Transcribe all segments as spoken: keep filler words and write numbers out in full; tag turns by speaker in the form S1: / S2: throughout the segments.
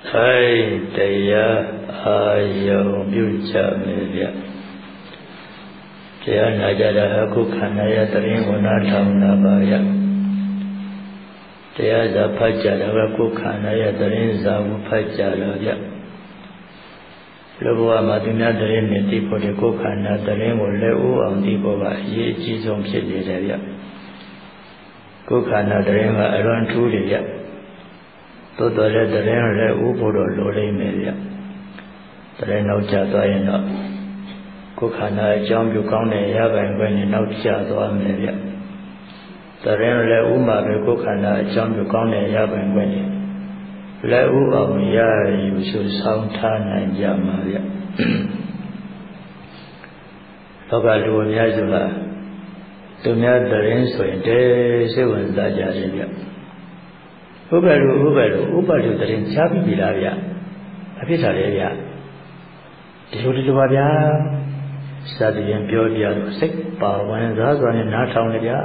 S1: Hai Daya Ayam Yuja Media Daya Najada Aku Kanaya Taring Wanatam Nabaya Daya Zapajada Aku Kanaya Taring Zavu Pajada Lubwa Maduna Taring Niti Podeko Kana Taring Wuleu Antipoga Ye Jizong Chidaya Kukana Taring Aran Tudia Todo le terreno le uboro lo le media. Terreno chato ayno. Kukana jambu kaune yaban when no chato media. Terreno le uma be kukana jambu kaune yaban when. Le u am ya you should sound tan and yamaria. Loga lu nya jula. Tu nya terreno so inde se wan da ja Ubalu, Ubalu, Ubalu, the in Chabi Bilavia, a Pitalia, the Udilabia, study and Piodia, sick power when Zazan in Nataunia.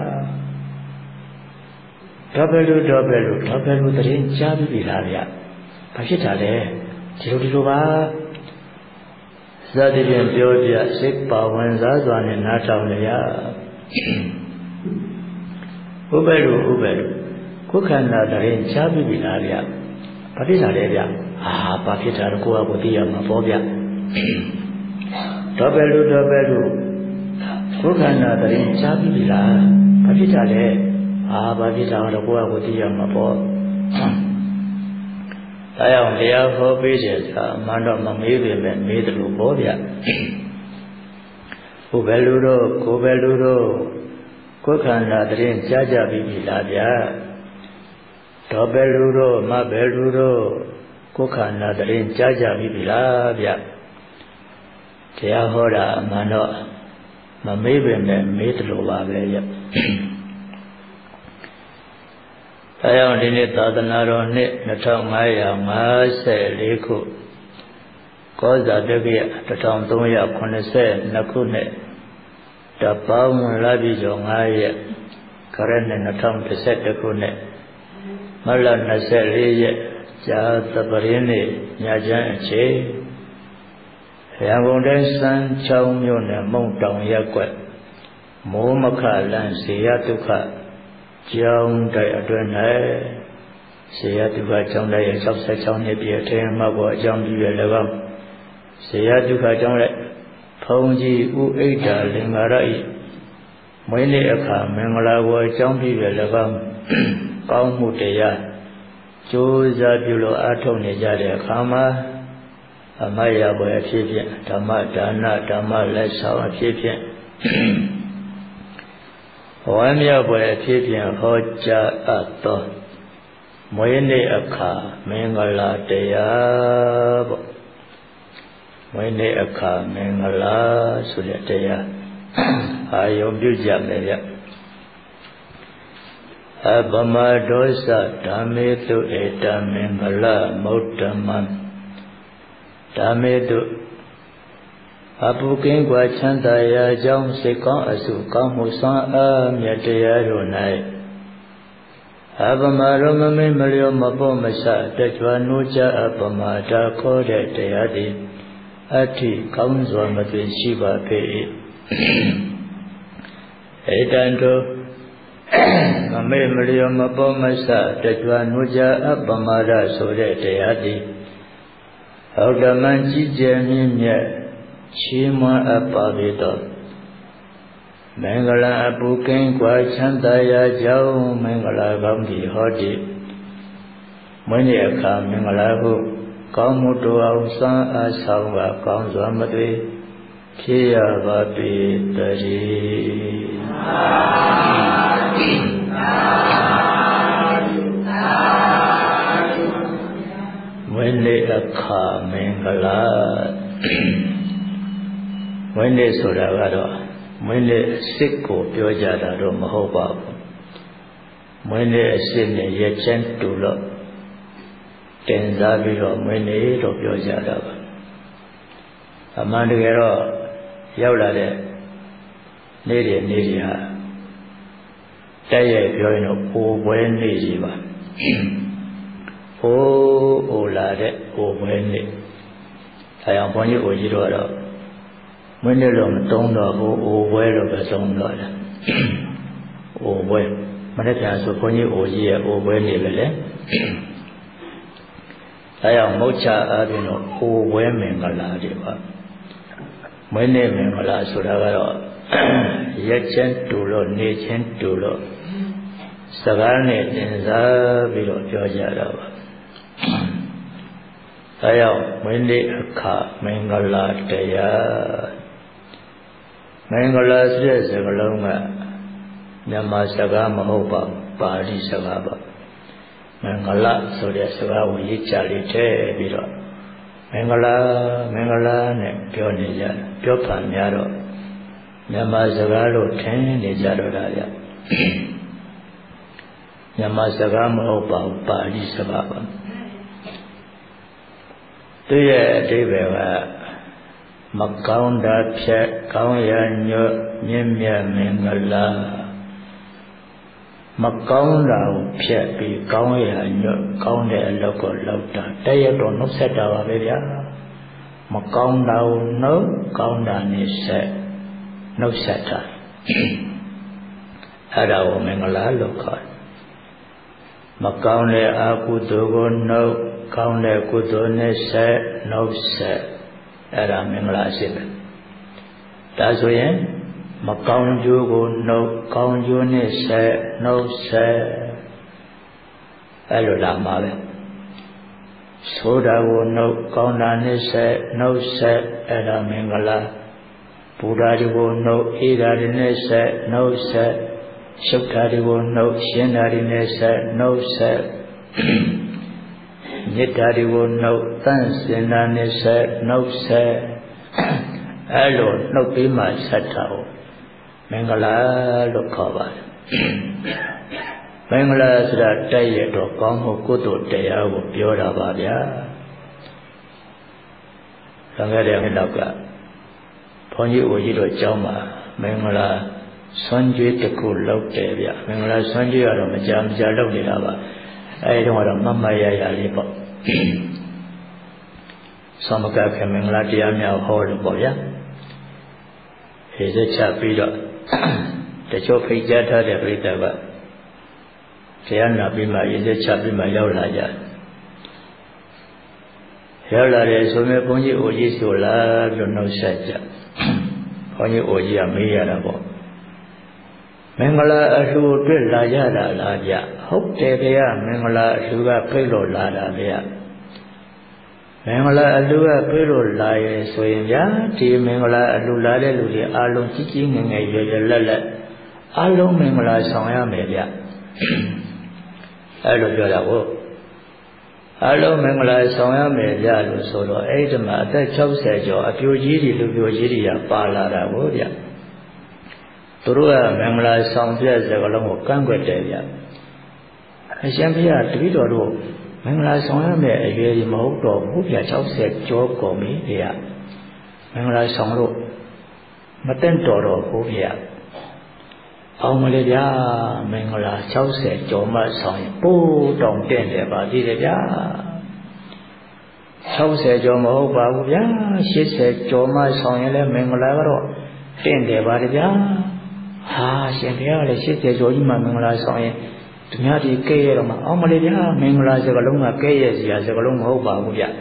S1: Dobbelu, Dobbelu, Dobbelu, the in Chabi Bilavia, Pachitale, Tirudiluba, study and Piodia, sick power when Zazan in Nataunia. Ubalu, Ubalu. Kukana Darin Chabi Bilavia, Papita Levia, ah, Papita Kua Budia Mafobia. Dobelu, Dobelu, Kukana Darin Chabi Bila, Papita Le, ah, Papita Kua Budia Mafo. I am here for pages, Mando Mamibi and Midru Bobia. Ubeluro, Kubeluro, Kukana Darin Chaja Bilavia. Dobeluro, Mabeluro, Kukana, the Rin Jaja Bibilavia. Teahora, Mano, Mamibim, and Mitruva. I only need Tadanaro, Natamaya, Mase, Liku, Koza Devia, the Tantoya, Conese, Nakune, the Palm Labijo, Maya, Karen and Natam to set the Kune. Mala Naseli, Jatabarini, Yajan Che Yamon San Chow Mune, Montong Yakwe, Momaka Lan Siatuka, Jong Diadrene, Siatuka Jong, Subset on the Piatin, Mabo, Jong Levam, Siatuka Jong, Ponji Ueda Lingarai, Mene Mengala, Jong Levam. Kau muda Joza Bulo Atone Jade Kama Amaya Boya Pipian, Dama Dana, Dama Lesa Pipian Oamia Boya Pipian, Hoja Ato Moine Aka, Mengala Dea Moine Aka, Mengala Suletea Ayom Buja Abama dosa dame tu eta mengala maudaman dame tu apukin gua chandaya jauh sekong asu kamu sang amyataya runai abama romame melio mapo masa dajwa nuja abama da kode tayadi ati kaunzwa matwe shiba pe etanto Mame Mario Mapomasa, Tajwa Nuja Abamada Sore Teadi Audamanji Jamimya Chima Apavito Mangala Apukin Kwa Chandaya Jau Mangala Gamdi Hodi Maniaka Mangalahu Kamutu Ausan Asawa Kamzamadri Kia Vapi Tari When they are calm, Mangala, when they Sodavado, when they sick of Yojada Mahoba, when they are sitting yet sent to look, Tenzabiro, when they eat of Yojada. Amandero, Yaulade, Nidia Nidia. Taya Pioino, O when Nijiva. အိုးအိုလာတဲ့အိုပွဲနေ့အဲအောင်ဘုန်းကြီးအိုကြီးတို့ကတော့မွေးနေ့လို့မတုံးတော့ဘူးအိုပွဲလို့ပဲသုံးတော့တယ်အိုပွဲမနေ့ကဆိုဘုန်းကြီးအိုကြီးရဲ့အိုပွဲနေ့ပဲလေအဲအောင်မုတ်ချအားဖြင့်တော့အိုပွဲမင်္ဂလာတွေပါမွေးနေ့မင်္ဂလာဆိုတာကတော့ရက်ချင်းတူလို့နေချင်းတူလို့စကားနဲ့တင်စားပြီးတော့ပြောကြတာပါအဲရောက်မွေးနေ့အခါမင်္ဂလာတရားမင်္ဂလာဆိုတဲ့စကားလုံးကမြန်မာစကားမဟုတ်ပါဘူးပါဠိစကားပါမင်္ဂလာဆိုတဲ့စကားကိုရေးချလေးထည့်ပြီးတော့မင်္ဂလာမင်္ဂလာနဲ့ပြောနေကြတယ်ပြောဖန်များတော့မြန်မာစကားလို့ထင်နေကြတော့တာဗျမြန်မာစကားမဟုတ်ပါဘူးပါဠိစကားပါသူရဲ့အဓိပ္ပာယ်ကမကောင်းတာဖြတ်ကောင်းရာညွတ်မြင့်မြတ်မင်္ဂလာမကောင်းတာကိုဖြတ်ပြီးကောင်းရာညွတ်ကောင်းတဲ့အလုပ်ကိုလုပ်တာတည့်ရတော့နှုတ်ဆက်တာပါပဲဗျာမကောင်းတာကိုနှုတ်ကောင်းတာနဲ့ဆက်နှုတ်ဆက်တာအဲ့ဒါကိုမင်္ဂလာလို့ခေါ်တယ်မကောင်းတဲ့အကုသိုလ်ကိုနှုတ်ကောင်းတဲ့ကုသိုလ်နဲ့ဆက်နှုတ်ဆက်အဲ့ဒါမင်္ဂလာရှိတယ်ဒါဆိုရင်မကောင်းကျိုးကိုနှုတ်ကောင်းကျိုးနဲ့ဆက်နှုတ်ဆက်အဲ့လိုလာမှာပဲဆိုးတာကိုနှုတ်ကောင်းတာနဲ့ဆက်နှုတ်ဆက်အဲ့ဒါမင်္ဂလာပူဓာတွေကိုနှုတ်အေးဓာတွေနဲ့ဆက်နှုတ်ဆက်ရှုပ်ဓာတွေကိုနှုတ်ရှင်းဓာတွေနဲ့ဆက်နှုတ်ဆက်မေတ္တာတွေကိုနှုတ်တန့်စင်တာနဲ့ဆက်နှုတ်ဆက်အဲ့လိုနှုတ်ပြီးမှဆက်တာကိုမင်္ဂလာလို့ခေါ်ပါတယ်မင်္ဂလာဆိုတာတိုက်ရတော့ကောင်းမှုကုသိုလ်တရားကိုပြောတာပါဗျာသံဃာတော်နောက်ကဘုန်းကြီးဦးကြီးတို့ကျောင်းမှာမင်္ဂလာဆွမ်းကြွေးတစ်ခုလုပ်တယ်ဗျမင်္ဂလာဆွမ်းကြွေးကတော့မကြာမကြာလုပ်နေတာပါအဲဒီတော့ကတော့မမရရလေးပေါ့သမဂခေမင်္ဂလာတရားများဟောလို့ပေါ့ဗျာဒီစက်ချပြီးတော့တချို့ဖိတ်ကြားထားတဲ့ပြိတ္တကတရားနာပြီးမှရေစက်ချပြီးမှရောက်လာကြရောက်လာတယ်ဆိုမြဲဘုန်းကြီးအိုကြီးဆိုလာပြီးတော့နှုတ်ဆက်ကြဘုန်းကြီးအိုကြီးကမေးရတာပေါ့မင်္ဂလာအလှူတွေ့လာကြတာလားဗျဟုတ်တယ်ဗျာမင်္ဂလာအလှူကဖိတ်လို့လာတာဗျာမင်္ဂလာအလှူကဖိတ်လို့လာရဲဆိုရင်ဗျာဒီမင်္ဂလာအလှူလာတဲ့လူတွေအားလုံးကြီးကြီးငယ်ငယ်ရွယ်ရွယ်လက်လက်အားလုံးမင်္ဂလာဆောင်ရမယ်ဗျအဲ့လိုပြောတာကိုအားလုံးမင်္ဂလာဆောင်ရမယ်ဗျလို့ဆိုတော့အဲ့ဒီမှာအသက်၆၀ကျော်အပြိုကြီးတွေလူပြိုကြီးတွေကပါလာတာကိုဗျသူတို့ကမင်္ဂလာဆောင်ပြစကားလုံးကိုကန့်ကွက်တယ်ဗျအရှင်ဘုရားတပည့်တော်တို့မင်္ဂလာဆောင်ရမယ်အရွယ်ကြီးမဟုတ်တော့ဘူးဗျ၆၀ကျော်ကုန်ပြီဗျမင်္ဂလာဆောင်လို့မတင့်တော်တော့ဘူးဗျအောင်မလေးဗျာမင်္ဂလာ၆၀ကျော်မှဆောင်ရင်ပိုးတောင်တင့်တယ်ပါသေးတယ်ဗျာ၆၀ကျော်မဟုတ်ပါဘူးဗျာ၈၀ကျော်မှဆောင်ရင်လည်းမင်္ဂလာကတော့တင့်တယ်ပါဗျာဟာရှင်ဘုရားလည်း၈၀ကျော်ကြီးမှမင်္ဂလာဆောင်ရင်သူများဒီကဲရတော့မှအောင်မလေးဗျာမင်္ဂလာစကားလုံးကကဲရစရာစကားလုံးမဟုတ်ပါဘူးဗျတ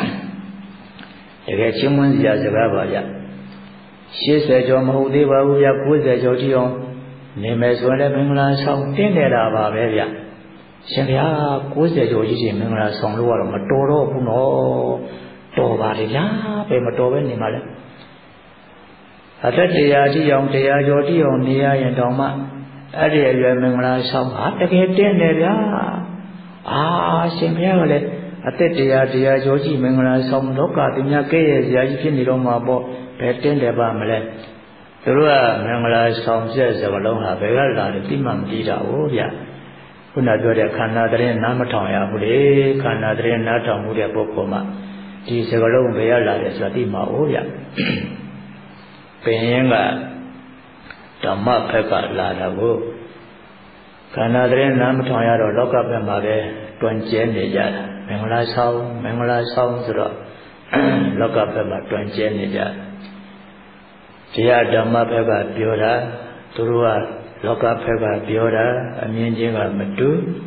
S1: ကယ်ချင်းမွန်းစရာစကားပါဗျ၈၀ကျော်မဟုတ်သေးပါဘူးဗျ၉၀ကျော်ကြည့်အောင်နေမယ်ဆိုရင်လည်းမင်္ဂလာဆောင်တင်းနေတာပါပဲဗျရှင်ဗျာ၉၀ကျော်ကြီးချင်းမင်္ဂလာဆောင်လို့ကတော့မတော်တော့ဘူးနော်တော်ပါလေဗျာဘယ်မတော်ပဲနေမှာလဲအသက်တရားကြည့်အောင်တရားကျော်ကြည့်အောင်နေရရင်တောင်မှအဲ့ဒီအရွယ်မင်္ဂလာဆောင်ဟာတကယ်တင်းတယ်ဗျာအာရှင်ဗျာကလည်းအသက်တရားတရားကျော်ကြည့်မင်္ဂလာဆောင်လောကသူများကဲ့ရဲ့စရာကြီးဖြစ်နေတော့မှာပေါ့ဘယ်တင်းတယ်ပါမလဲသူတို့ကမင်္ဂလာဆောင်ပြည့်စကားလုံးဟာဘယ်ကလာလဲသိမှမသိတာဟုတ်ဗျခုနပြောတဲ့ခန္ဓာတရင်နားမထောင်ရဘူးလေခန္ဓာတရင်နားထောင်မှုတဲ့ပုဂ္ဂိုလ်မှာဒီစကားလုံးဘယ်ကလာလဲဆိုတာသိမှာဟုတ်ဗျပင်ရင်ကဓမ္မဘက်ကလာတာကိုခန္ဓာတရင်နားမထောင်ရတော့လောကဘက်မှာပဲတွင်ကျဲနေကြတာမင်္ဂလာဆောင်မင်္ဂလာဆောင်ဆိုတော့လောကဘက်မှာတွင်ကျဲနေကြတရားဓမ္မဘက်ကပြောတာသူတို့ကလောကဘက်ကပြောတာအမြင်ချင်းကမတူ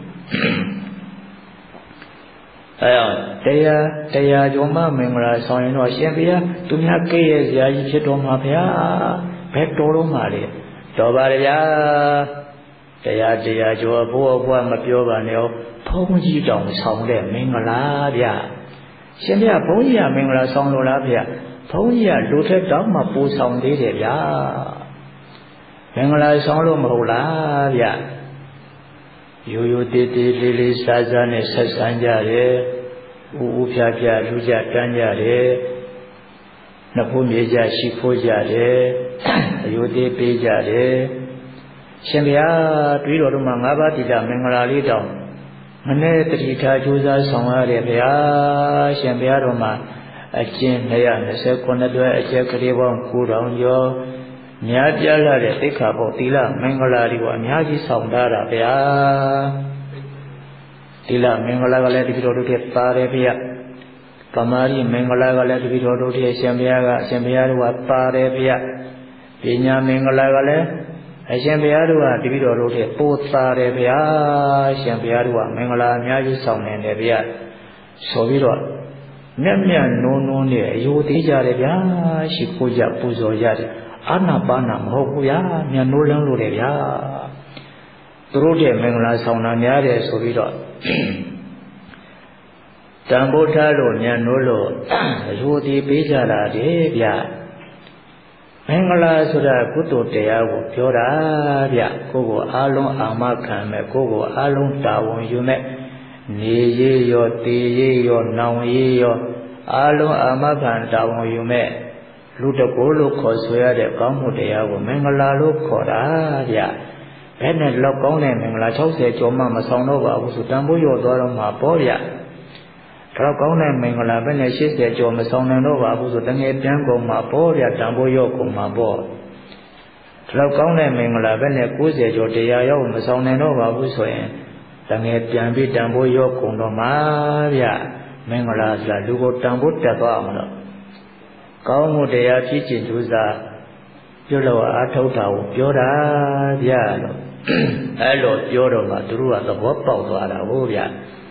S1: အဲအောင်တရားတရားကြောင့်မင်္ဂလာဆောင်ရင်တော့ရှင်ဘုရားသူများကိရဲ့ဇာကြီးဖြစ်တော်မှာဗျာဘယ်တော်တော့မှာလဲတော်ပါလေဗျာတရားတရားကျော်ဘိုးဘွားမပြောပါနဲ့ဘုန်းကြီးတောင်ဆောင်တဲ့မင်္ဂလာဗျာရှင်ဗျာဘုန်းကြီးကမင်္ဂလာဆောင်လို့လားဗျာဘုန်းကြီးကလူထက်တောင်မှပူဆောင်သေးတယ်ဗျာမင်္ဂလာဆောင်လို့မဟုတ်လားဗျာရိုးရိုးတေးတေးလေးလေးစားစားနဲ့ဆက်ဆံကြတယ်ဥဥဖြာဖြာလူကြတန်းကြတယ်နှစ်ဖို့မြေကြရှိဖို့ကြတယ်အယုသေးပေးကြတယ်ရှင်ဗျာတွေးတော်တို့မှာငါးပါးတိတမင်္ဂလာလေးတောင်မနေ့တတိထားကြိုးစားဆောင်ရတယ်ဗျာရှင်ဗျာတို့မှာအကျဉ်နှစ်ရာနှစ်ဆယ်ခုနှစ်တွဲအကျက်ကလေးပေါင်းကိုးထောင်ကျော်များပြားလာတဲ့သိက္ခာပုဒ်သီလမင်္ဂလာတွေကိုအများကြီးဆောင်ထားတာဗျာသီလမင်္ဂလာကလည်းတပည့်တော်တို့ရဲ့ပါတယ်ဗျာပမာရိမင်္ဂလာကလည်းတပည့်တော်တို့ရဲ့ရှင်ဘုရားကအရှင်ဘုရားတို့ကပါတယ်ဗျာပညာမင်္ဂလာကလည်းအရှင်ဘုရားတို့ကတပည့်တော်တို့ရဲ့ပို့သားတယ်ဗျာရှင်ဘုရားတို့ကမင်္ဂလာအများကြီးဆောင်နေတယ်ဗျာဆိုပြီးတော့မြတ်မြတ်နုံနုံနဲ့အယိုသေးကြတယ်ဗျာရှိခိုးကြပူဇော်ကြတယ်အာနာပါနာမဟုတ်ဘူးဗျာမြတ်နိုးလန်းလို့တယ်ဗျာသူတို့ရဲ့မင်္ဂလာဆောင်တာများတယ်ဆိုပြီးတော့တန်ဖိုးထားလို့မြတ်နိုးလို့အယိုသေးပေးကြတာတယ်ဗျာမင်္ဂလာဆိုတာကုသိုလ်တရားကိုပြောတာဗျကိုယ်ကိုအားလုံးအာမခံမဲ့ကိုယ်ကိုအားလုံးတာဝန်ယူမဲ့နေရရောတည်ရရောနောင်ရရောအားလုံးအာမခံတာဝန်ယူမဲ့လူတကိုယ်လို့ခေါ်ဆိုရတဲ့ကောင်းမှုတရားကိုမင်္ဂလာလို့ခေါ်တာဗျဘယ်နဲ့လောက်ကောင်းတဲ့မင်္ဂလာ၆၀ကျော်မှမဆောင်တော့ပါဘူးဆိုတန်ဖိုးရောသွားတော့မှာပေါ့ဗျတော့ကောင်းတဲ့မင်္ဂလာပဲနဲ့၈၀ကျော်မဆောင်နိုင်တော့ပါဘူးဆိုတငယ်ပြန်ကုန်မှာပေါ့ဗျတန်ဖိုးရောကုန်မှာပေါ့တော့ကောင်းတဲ့မင်္ဂလာပဲနဲ့၉၀ကျော်တရားရောက်မဆောင်နိုင်တော့ပါဘူးဆိုရင်တငယ်ပြန်ပြီးတန်ဖိုးရောကုန်တော့မှာဗျမင်္ဂလာဆိုတာလူကိုတန်ဖိုးတက်သွားအောင်လို့ကောင်းမှုတရားဖြစ်ခြင်းကြိုးစားပြုလို့အားထုတ်တာကိုပြောတာဗျလို့အဲ့လိုပြောတော့မှသူတို့ကသဘောပေါက်သွားတာဟုတ်ဗျ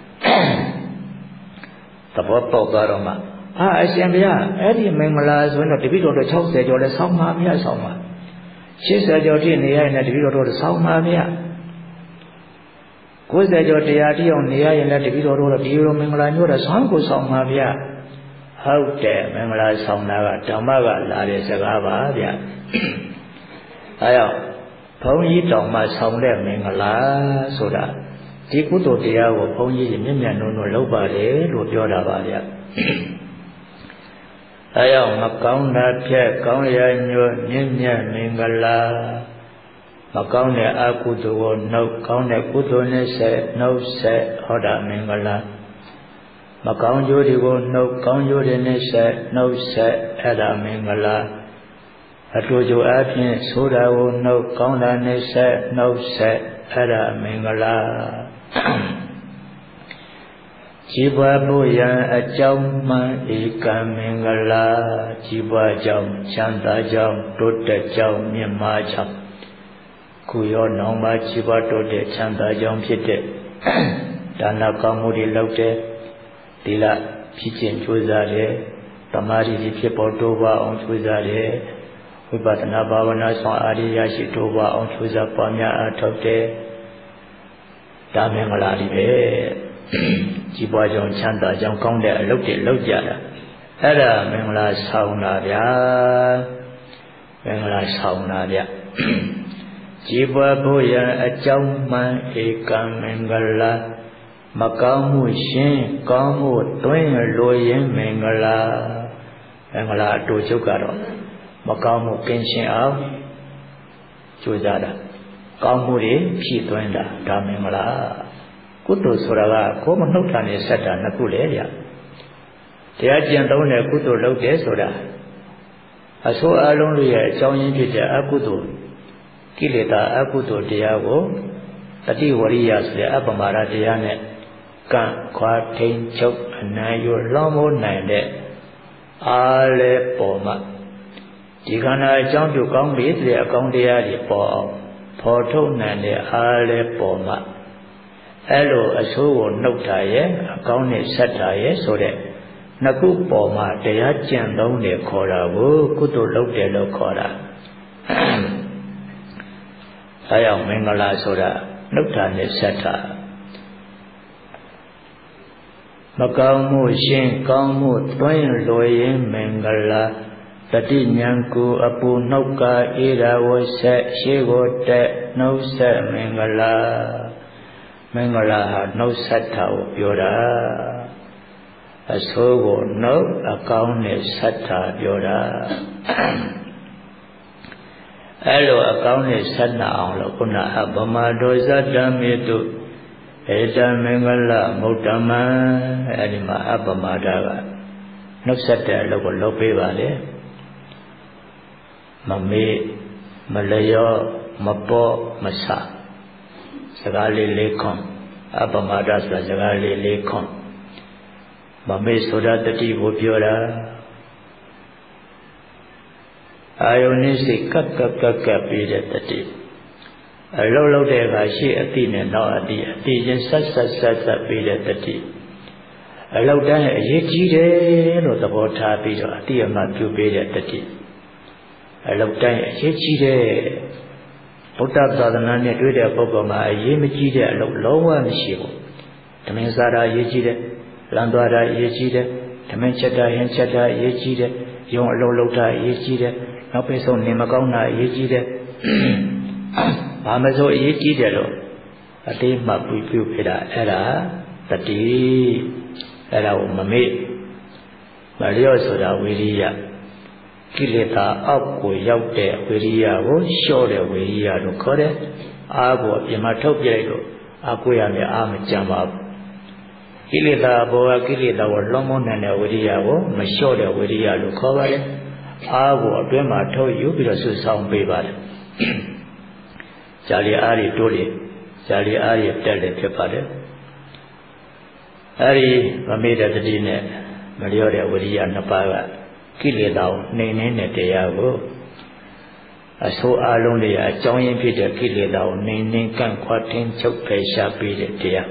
S1: သဘောပေါက်သွားတော့မှအာအရှင်ဘုရားအဲ့ဒီမင်္ဂလာဆိုရင်တော့တပည့်တော်တို့၆၀ကျော်လဲဆောင်းပါဗျာဆောင်းပါ၈၀ကျော်ထိနေရရင်လည်းတပည့်တော်တို့ဆောင်းပါဗျာ၉၀ကျော်တရားတိအောင်နေရရင်လည်းတပည့်တော်တို့ဒီလိုမင်္ဂလာမျိုးတော့ဆောင်းကိုဆောင်းပါဗျာဟုတ်တယ်မင်္ဂလာဆောင်တာကဓမ္မကလာတဲ့စကားပါဗျအဲကြောင့်ဘုန်းကြီးတောင်မှဆောင်တဲ့မင်္ဂလာဆိုတာဒီကုသိုလ်တရားကိုဘုန်းကြီးမြင့်မြတ်နုံနုံလုပ်ပါတယ်လို့ပြောတာပါဗျအဲကြောင့်မကောင်းတာဖြက်ကောင်းရာညွတ်မြင့်မြတ်မင်္ဂလာမကောင်းတဲ့အကုသိုလ်ကိုနှုတ်ကောင်းတဲ့ကုသိုလ်နဲ့ဆက်နှုတ်ဆက်ဟောတာမင်္ဂလာမကောင်းကျိုးတွေကိုနှုတ်ကောင်းကျိုးတွေနဲ့ဆက်နှုတ်ဆက်အဲ့ဒါမင်္ဂလာအတူတူအပြင်ဆိုတာကိုနှုတ်ကောင်းတာနဲ့ဆက်နှုတ်ဆက်အဲ့ဒါမင်္ဂလာជីវဘုယံအကြောင်းမှန်ဧကံမင်္ဂလာជីវကြောင့်ချမ်းသာကြောင့်တိုးတက်ကြောင့်မြင့်မားကြောင့်ခုရောနောင်မှာជីវတိုးတက်ချမ်းသာကြောင့်ဖြစ်တဲ့ဒါနကောင်းမှုတွေလုပ်တဲ့သီလဖြစ်ခြင်းကြိုးစားတယ်တမာရီဖြစ်ပေါ်တိုးပွားအောင်ကြိုးစားတယ်ဝိပဿနာဘာဝနာဆောင်အာရိယရှိတိုးပွားအောင်ကြိုးစားပွားများအားထုတ်တယ်ဒါမင်္ဂလာတွေပဲကြီးပွားကြောင်းချမ်းသာကြောင်းကောင်းတဲ့အလုပ်တွေလုပ်ကြတာအဲ့ဒါမင်္ဂလာဆောင်တာဗျာမင်္ဂလာဆောင်တာဗျကြီးပွားဖို့ရန်အကြောင်းမှန်ဧကံမင်္ဂလာမကောင်းမှုရှင်ကောင်းမှုတွင်လိုရင်မင်္ဂလာမင်္ဂလာအတူချုပ်ကတော့မကောင်းမှုကင်းရှင်းအောင်ကြိုးစားတာကောင်းမှုတွေဖြည့်သွင်းတာဒါမင်္ဂလာကုသိုလ်ဆိုတာကကိုယ်မနှုတ်တာနဲ့ဆက်တာနှစ်ခုလေဗျတရားကျင့်သုံးတဲ့ကုသိုလ်လုပ်တယ်ဆိုတာအဆိုးအလုံးတွေရဲ့အကြောင်းရင်းဖြစ်တဲ့အကုသိုလ်ကိလေသာအကုသိုလ်တရားကိုတတိဝရိယဆိုတဲ့အပ္ပမာဒတရားနဲ့ကန့်ခွာထိန်ချုပ်အနိုင်ယူလွှမ်းမိုးနိုင်တဲ့အားလဲပေါ်မှာဒီခန္ဓာအကြောင်းပြုကောင်းပြီတဲ့အကောင်းတရားတွေပေါ်အောင်ဖော်ထုတ်နိုင်တဲ့အားလဲပေါ်မှာအဲ့လိုအဆိုးကိုနှုတ်တာရဲ့အကောင်းနဲ့ဆက်တာရဲ့ဆိုတဲ့နှစ်ခုပေါ်မှာတရားကျင့်သုံးတယ်ခေါ်တာကိုကုသိုလ်လုပ်တယ်လို့ခေါ်တာအဲကြောင့်မင်္ဂလာဆိုတာနှုတ်တာနဲ့ဆက်တာမကောင်းမှုရှင်းကောင်းမှုသွင်းလွယ်ရင်မင်္ဂလာတတိညာကိုအပူနှုတ်ကအေရာဝဆက်ရှေးကိုတက်နှုတ်ဆက်မင်္ဂလာမင်္ဂလာဟာနှုတ်ဆက်တာကိုပြောတာအဆိုးကိုနှုတ်အကောင်းနဲ့ဆက်တာပြောတာအဲ့လိုအကောင်းနဲ့ဆက်နာအောင်လို့ခုနအပမဒောဇတမေတုဧတမင်္ဂလမုဒ္ဓမံအဲ့ဒီမှာအပမဒါကနှုတ်ဆက်တဲ့အလုပ်ကိုလုပ်ပေးပါလေမမေ့မလျော့မပေါ့မဆစကားလေးလေးခွန်အပမဒါဆိုတာစကားလေးလေးခွန်မမေ့ဆိုတာတတိကိုပြောတာအာယုန်နဲ့စိတ်ကပ်ကပ်ကပ်ကပ်ပြီးတဲ့တတိအလုံးလုံးတဲ့အခါရှေ့အတိနဲ့နောက်အတိအတိချင်းဆက်ဆက်ဆက်ဆက်ပြီးတဲ့တတိအလုံးတိုင်းအရေးကြီးတယ်လို့သဘောထားပြီးတော့အတိအမှပြုပေးတဲ့တတိအလုံးတိုင်းအရေးကြီးတယ်ဗုဒ္ဓသာသနာနဲ့တွေ့တဲ့ပုဂ္ဂိုလ်မှာအရေးမကြီးတဲ့အလုံးလုံးဝမရှိဘူးဓမင်းစားတာအရေးကြီးတယ်လမ်းသွားတာအရေးကြီးတယ်ဓမင်းချက်တာဟင်းချက်တာအရေးကြီးတယ်ယုံအလုံးလုံးတာအရေးကြီးတယ်နောက်ပိတ်ဆုံးနေမကောင်းတာအရေးကြီးတယ်ဘာမစိုးအရေးကြီးတယ်လို့အတိမှပြုပြုပြတာအဲ့ဒါတတိအဲ့ဒါကိုမမေ့မလျော့ဆိုတာဝိရိယကိလေသာအောက်ကိုရောက်တဲ့ဝိရိယကိုလျှော့တဲ့ဝိရိယလို့ခေါ်တယ်အားကိုအပြင်မှာထုတ်ပြလိုက်လို့အားကိုရမယ်အားမကြံပါဘူးကိလေသာဘောကကိလေသာကိုလွန်မိုးနိုင်တဲ့ဝိရိယကိုမလျှော့တဲ့ဝိရိယလို့ခေါ်ပါတယ်အားကိုအတွင်းမှာထုတ်ယူပြီးတော့ဆွဆောင်ပေးပါတယ်ဇာလီအားတွေတိုးလေဇာလီအားတွေတက်လေဖြစ်ပါတယ်အဲဒီမမေ့တဲ့တတိနဲ့မလျော့တဲ့ဝိရိယနှစ်ပါးကကိလေသာကိုနှိမ်နှင်းတဲ့တရားကိုအဆိုးအလုံးတွေအကြောင်းရင်းဖြစ်တဲ့ကိလေသာကိုနှိမ်နှင်းကန့်ခွာထင်းချုပ်ဖယ်ရှားပေးတဲ့တရား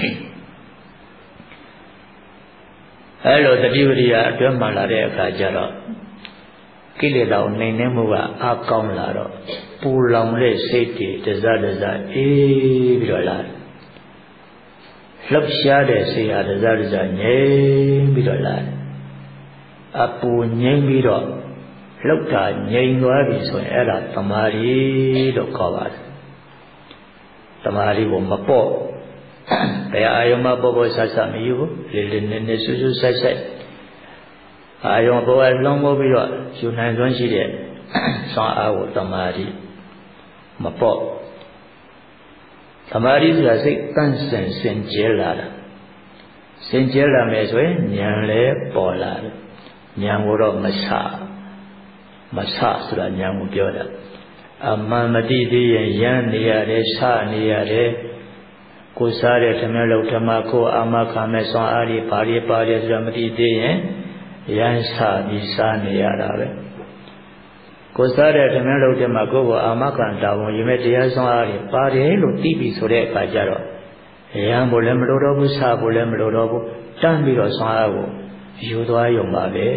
S1: အဲလိုတတိဝရိယအတွင်းမှလာတဲ့အခါကျတော့ကိလေသာကိုနှိမ်နှင်းမှုကအကောင်းလာတော့ပူလောင်တဲ့စိတ်တွေတစတစအေးပြီးတော့လာလှုပ်ရှားတဲ့စိတ်ဟာတစတစငြိမ်ပြီးတော့လာအပူငြိမ်ပြီးတော့လှုပ်တာငြိမ်သွားပြီဆိုရင်အဲ့ဒါသမာဓိလို့ခေါ်ပါတယ်သမာဓိကိုမပေါ့တရားအာယုံမှာပေါ်ပေါ်ဆဆမယူဘူးလေလေနည်းနည်းဆူဆူဆိုက်ဆိုက်အာယုံပေါ်ကလုံးမိုးပြီးတော့ယူနိုင်စွမ်းရှိတဲ့ဆွမ်းအားကိုသမာဓိမပေါ့သမာဓိဆိုတာစိတ်တန့်စင်စင်ကြဲလာတာစင်ကြဲလာမယ်ဆိုရင်ဉာဏ်လည်းပေါ်လာတယ်ဉာဏ်ကိုတော့မဆမဆဆိုတာဉာဏ်ကိုပြောတာအမှန်မတိသေးရင်ရမ်းနေရတယ်ဆနေရတယ်ကိုစားတဲ့ဓမ္မလောက်ဓမ္မကိုအာမခံမဲ့ဆွမ်းအားတွေဘာတွေပါတယ်ဆိုတာမတိသေးရင်ရမ်းဆပြီးစားနေရတာပဲကိုစားတဲ့ဓမ္မလောက်ဓမ္မကိုကိုအာမခံတာဝန်ယူမဲ့တရားဆွမ်းအားတွေပါတယ်လို့သိပြီဆိုတဲ့အခါကျတော့ရမ်းဖို့လည်းမလိုတော့ဘူးဆဖို့လည်းမလိုတော့ဘူးတန်းပြီးတော့ဆွမ်းအားကိုယူသွားရုံပါပဲ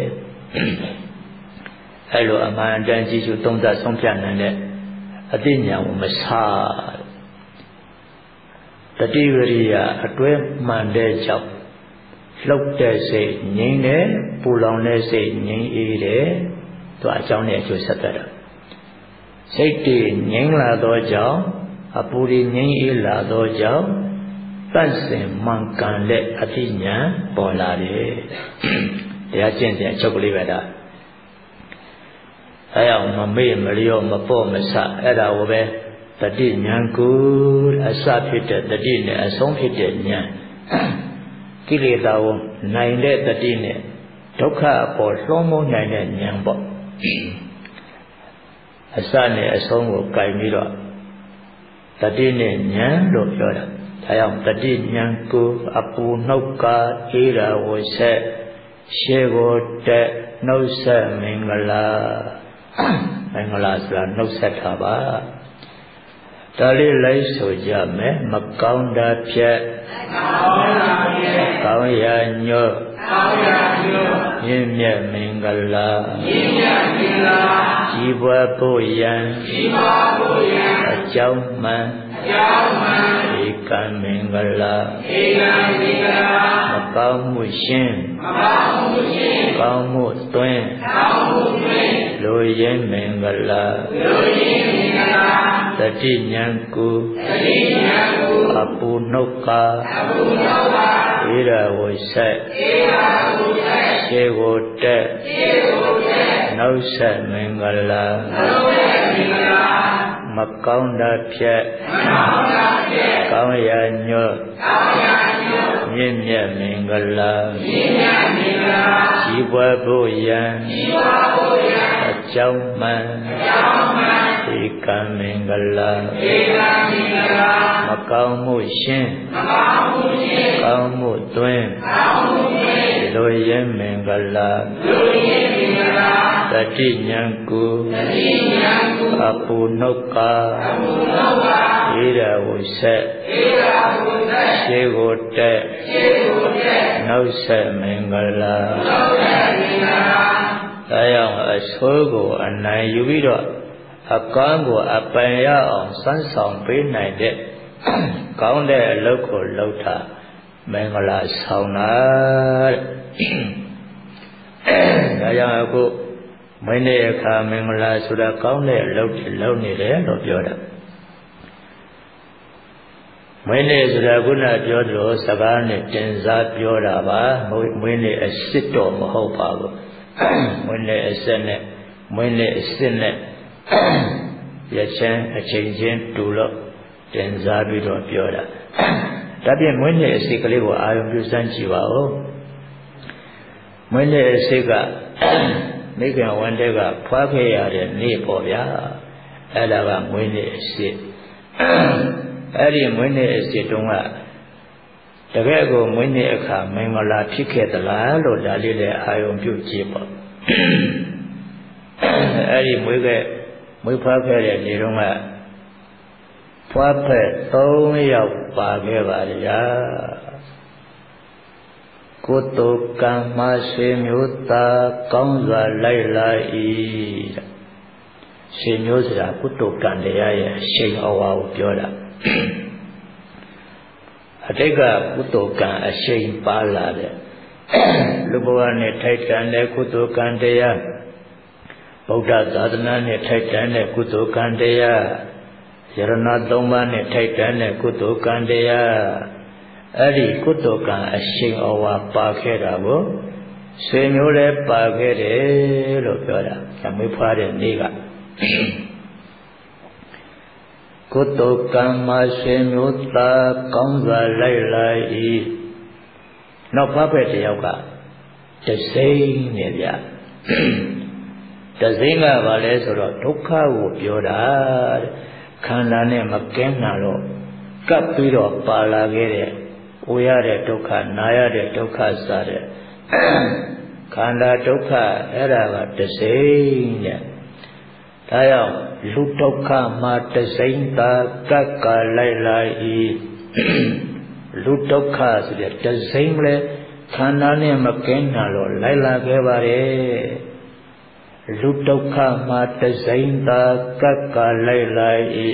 S1: အဲလိုအမှန်တန်ကြည့်ရှုသုံးသပ်ဆုံးဖြတ်နိုင်တဲ့အသိဉာဏ်ကိုမဆတတိဝရိယအတွဲမှန်တဲ့ကြောင့်လှုပ်တဲ့စိတ်ငြိမ်းတယ်ပူလောင်တဲ့စိတ်ငြိမ်းအေးတယ်သူအကြောင်းနဲ့အကျိုးဆက်သက်တာစိတ်တည်ငြိမ်းလာသောကြောင့်အပူတွေငြိမ်းအေးလာသောကြောင့်တန့်စင်မှန်ကန်တဲ့အသိဉာဏ်ပေါ်လာတယ်တရားကျင့်တဲ့အချုပ်ကလေးပဲဒါအဲအောင်မမေ့မလျော့မပေါ့မဆအဲ့ဒါကိုပဲတတိဉာဏ်ကိုအစဖြစ်တဲ့တတိနဲ့အဆုံးဖြစ်တဲ့ဉာဏ်ကိလေသာကိုနိုင်တဲ့တတိနဲ့ဒုက္ခအပေါ်လွှမ်းမိုးနိုင်တဲ့ဉာဏ်ပေါ့အစနဲ့အဆုံးကိုကြိုင်ပြီးတော့တတိနဲ့ဉာဏ်လို့ပြောတာဒါကြောင့်တတိဉာဏ်ကိုအပူနှုတ်ကားအေးရာဝဆက်ရှေကိုတက်နှုတ်ဆက်မင်္ဂလာမင်္ဂလာဆိုတာနှုတ်ဆက်တာပါဒါလေးလိုက်ဆိုကြမယ်မကောင်းတာဖြတ်ကောင်းရာညွတ်မြင့်မြတ်မင်္ဂလာကြီးပွားဖို့ရန်အကြောင်းမှန်ဧကံမင်္ဂလာမကောင်းမှုရှင်းကောင်းမှုသွင်းလိုရင်းမင်္ဂလာတတိဉာဏ်ကိုအပူနှုတ်ကားဧရဝိဆက်ရှေကိုတက်နောက်ဆက်မင်္ဂလာမကောင်းတာဖြတ်ကောင်းရာညွတ်မြင့်မြတ်မင်္ဂလာကြီးပွားဖို့ရန်အကြောင်းမှန်ဧကံမင်္ဂလာမကောင်းမှုရှင်းကောင်းမှုသွင်းလိုရင်းမင်္ဂလာတတိဉာဏ်ကိုအပူနှုတ်ကားဧရဝိဆက်ရှေကိုတက်နောက်ဆက်မင်္ဂလာဒါကြောင့်အဆိုးကိုအနိုင်ယူပြီးတော့အကောင်းကိုအပိုင်ရအောင်စမ်းဆောင်ပေးနိုင်တဲ့ကောင်းတဲ့အလုပ်ကိုလုပ်တာမင်္ဂလာဆောင်တာတဲ့ဒါကြောင့်အခုမင်းရဲ့အခါမင်္ဂလာဆိုတာကောင်းတဲ့အလုပ်တွေလုပ်နေတယ်လို့ပြောတာမင်းရဲ့ဆိုတာခုနပြောသလိုစကားနဲ့တင်စားပြောတာပါမင်းရဲ့အစစ်တော့မဟုတ်ပါဘူးမင်းရဲ့အစစ်နဲ့မင်းရဲ့အစစ်နဲ့ရချင်းအချိန်ချင်းတူလို့တင်စားပြီးတော့ပြောတာဒါပြင်မင်းရဲ့အစစ်ကလေးကိုအာရုံပြုစမ်းကြည့်ပါဦးမင်းရဲ့အစစ်ကမိခင်ဝန်တဲ့ကဖွားခဲ့ရတဲ့နေ့ပေါ့ဗျာအဲ့ဒါကမင်းရဲ့အစစ်အဲ့ဒီမင်းရဲ့အစစ်တုန်းကတကယ်ကိုမင်းရဲ့အခါမင်္ဂလာဖြစ်ခဲ့သလားလို့ဒါလေးလည်းအာရုံပြုကြည့်ပေါ့အဲ့ဒီမွေးခဲ့မွေးဖွားခဲ့တဲ့နေ့တုန်းကဖွားဖက်သုံးယောက်ပါခဲ့ပါဗျာကုသိုလ်ကံမဆွေမျိုးသားကောင်းစွာလိုက်လာ၏ဆွေမျိုးဆိုတာကုသိုလ်ကံတရားရဲ့အရှိန်အဝါကိုပြောတာအတိတ်ကကုသိုလ်ကံအရှိန်ပါလာတဲ့လူဘဝနဲ့ထိုက်တန်တဲ့ကုသိုလ်ကံတရားဗုဒ္ဓသာသနာနဲ့ထိုက်တန်တဲ့ကုသိုလ်ကံတရားယရဏသုံးပါးနဲ့ထိုက်တန်တဲ့ကုသိုလ်ကံတရားအဲ့ဒီကုသိုလ်ကံအရှိန်အဝါပါခဲ့တာကိုဆွေမျိုးလည်းပါခဲ့တယ်လို့ပြောတာဓမ္မဖွားတဲ့နေ့ကကုသိုလ်ကံမှာဆွေမျိုးသားကောင်းစွာလိုက်လာ၏နောက်ဖဖက်တယောက်ကတစိမ့်နေဗျတစိမ့်ကဘာလဲဆိုတော့ဒုက္ခကိုပြောတာခန္ဓာနဲ့မကင်းတာတော့ကပ်ပြီးတော့ပါလာခဲ့တဲ့။ကိုရတဲ့ဒုက္ခနာရတဲ့ဒုက္ခစတဲ့ခန္ဓာဒုက္ခအဲ့ဒါကတစိမ့်တဲ့။ဒါကြောင့်လူဒုက္ခမှာတစိမ့်သာကပ်ကလိုက်လာ၏လူဒုက္ခဆိုတဲ့တစိမ့်လဲခန္ဓာနဲ့မကင်းတာတော့လိုက်လာခဲ့ပါတယ်။လူဒုက္ခမှာတစိမ့်သာကပ်ကလိုက်လာ၏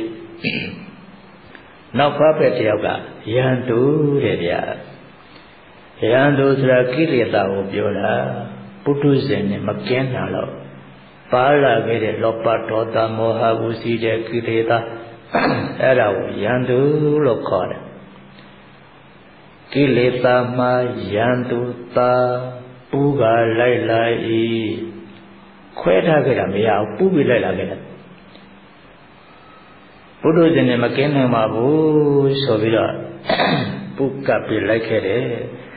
S1: နောက်ဖဖက်တယောက်ကယန္တုတဲ့ဗျာယန္တုဆိုတာကိလေသာကိုပြောတာပုထုဇဉ်နဲ့မကင်းတာတော့ပါလာခဲ့တဲ့လောဘဒေါသမောဟဝုစီတဲ့ကိလေသာအဲ့ဒါကိုယန္တုလို့ခေါ်တယ်ကိလေသာမှာယန္တုသာပူကလိုက်လာ၏ခွဲထားခဲ့တာမရဘူးပူပြီးလိုက်လာခဲ့တယ်ဘုဒ္ဓဇင်နဲ့မကင်းနိုင်ပါဘူးဆိုပြီးတော့ပုကပ်ပြီးလိုက်ခဲ့တယ်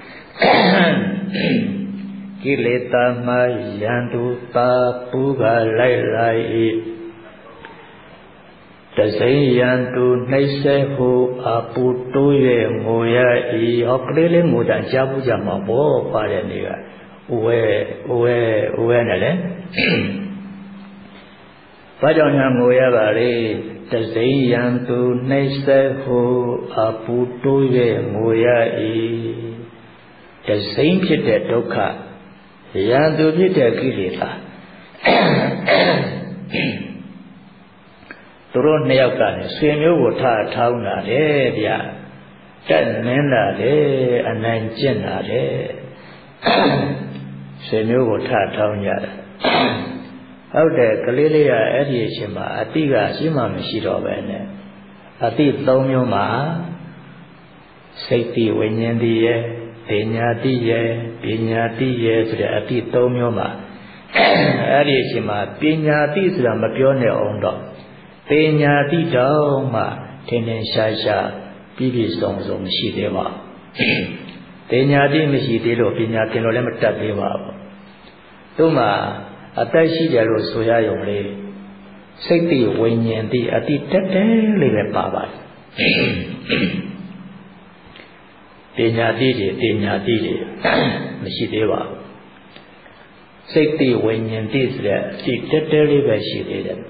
S1: ကိလေသာမှာယန္တုသာပူကလိုက်လာ၏တစိမ့်ရန်သူနှိမ့်ဆက်ဟုအပူတိုး၍ငိုရဤဟောကလေးလေးငိုတန်ကြားဘူးကြမှာပေါ့ပါတဲ့နေ့ကဥဝဲဥဝဲဥဝဲနဲ့လေဘာကြောင့်ညာငိုရပါလေတစိမ့်ရန်သူနှိမ့်ဆက်ဟုအပူတိုး၍ငိုရဤတစိမ့်ဖြစ်တဲ့ဒုက္ခရန်သူဖြစ်တဲ့ကိလေသာသူတို့နှစ်ယောက်ကလည်းဆွေမျိုးကိုထားထောင်းလာတယ်ဗျာတက်မင်းလာတယ်အနိုင်ကျင့်လာတယ်ဆွေမျိုးကိုထားထောင်းကြတယ်ဟုတ်တယ်ကလေးလေးကအဲ့ဒီအချိန်မှာအတိကရှိမှမရှိတော့ပဲနဲ့အတိသုံးမျိုးမှာစိတ်တိဝိညာဉ်တိရဲ့ပညာတိရဲ့ပညာတိရဲ့ဆိုတဲ့အတိသုံးမျိုးမှာအဲ့ဒီအချိန်မှာပညာတိဆိုတာမပြောနဲ့အောင်တော့ပညာတိတော့မှထင်ထင်ရှားရှားပြည့်ပြည့်စုံစုံမရှိသေးပါဘူးပညာတိမရှိသေးလို့ပညာသင်လို့လည်းမတတ်သေးပါဘူးသူ့မှာအသက်ရှိတယ်လို့ဆိုရရုံလေးစိတ်တိဝိညာဉ်တိအတိတက်တယ်လေးပဲပါပါတယ်ပညာတိတွေပညာတိတွေမရှိသေးပါဘူးစိတ်တိဝိညာဉ်တိဆိုတဲ့အတိတက်တယ်လေးပဲရှိသေးတယ်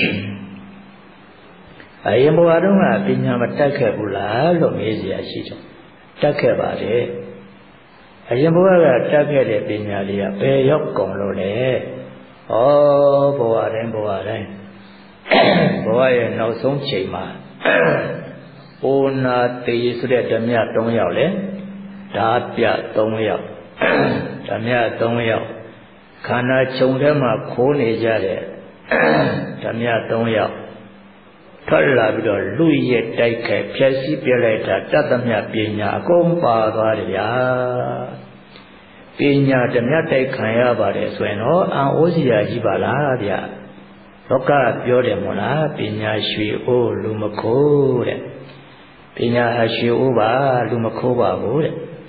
S1: အရင်ဘဝတုန်းကပညာမတတ်ခဲ့ဘူးလားလို့မေးเสียရှိတယ်တတ်ခဲ့ပါတယ်အရင်ဘဝကတတ်ခဲ့တဲ့ပညာလေးကဘယ်ရောက်ကုန်လို့လဲဩဘဝတိုင်းဘဝတိုင်းဘဝရဲ့နောက်ဆုံးချိန်မှာအိုနာတေဆိုတဲ့ဓမြ၃ယောက်လေဓာပြ၃ယောက်ဓမြ၃ယောက်ခန္ဓာခြုံထဲမှာခိုးနေကြတဲ့ဓမြ၃ယောက်ထွက်လာပြီးတော့လူရဲ့တိုက်ခိုက်ဖြည့်ဆည်းပြလိုက်တာတတ်သမျှပညာအကုန်ပါသွားတယ်ဗျာပညာဓမြတိုက်ခံရပါတယ်ဆိုရင်တော့အံဩစီရာကြီးပါလားဗျာလောကပြောတယ်မို့လားပညာရွှေအိုးလူမခိုးတဲ့ပညာဟာရွှေအိုးပါလူမခိုးပါဘူး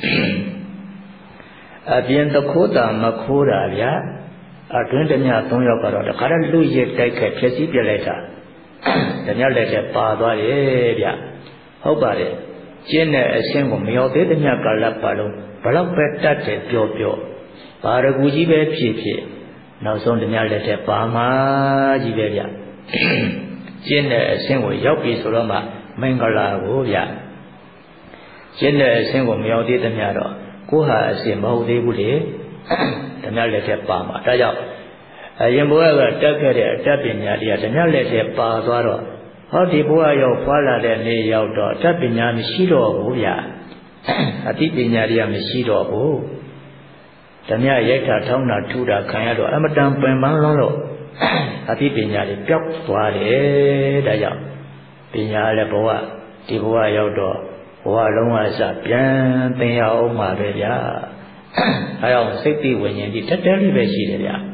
S1: တဲ့အပြင်တခိုးတာမခိုးတာဗျာအတွင်းဓမြ၃ယောက်ကတော့တခါတည်းလူရဲ့တိုက်ခိုက်ဖြည့်ဆည်းပြလိုက်တာဓမြလက်ထဲပါသွားရဲ့ဗျဟုတ်ပါတယ်ကျင့်တဲ့အရှင်းကိုမရောက်သေးဓမြကာလပါလုံးဘလောက်ပဲတတ်တယ်ပြောပြောဘာရကူကြီးပဲဖြစ်ဖြစ်နောက်ဆုံးဓမြလက်ထဲပါမှာကြီးပဲဗျကျင့်တဲ့အရှင်းကိုရောက်ပြီဆိုတော့မှမင်္ဂလာကိုဗျကျင့်တဲ့အရှင်းကိုမရောက်သေးဓမြတော့ကိုဟာအရှင်းမဟုတ်သေးဘူးလေဓမြလက်ထဲပါမှာဒါကြောင့်အရင်ဘဝကတက်ခဲ့တဲ့အတတ်ပညာတွေကဓမြလက်ထဲပါသွားတော့ဟောဒီဘဝရောက်ဖွာလာတဲ့နေ့ရောက်တော့အတတ်ပညာမရှိတော့ဘူးဗျအတိပညာတွေကမရှိတော့ဘူးဓမြရိုက်တာထောင်းတာထူတာခံရတော့အမတန်ပင်ပန်းလုံးလို့အတိပညာတွေပျောက်သွားတယ်ဒါကြောင့်ပညာလည်းဘဝဒီဘဝရောက်တော့ဘဝလုံးဝစပြန်သင်ရအောင်ပါပဲဗျာအဲအောင်စိတ်တိဝိညာဉ်တိတက်တက်လေးပဲရှိတယ်ဗျာ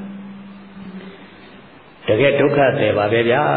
S1: တကယ်ဒုက္ခတယ်ပါပဲဗျာ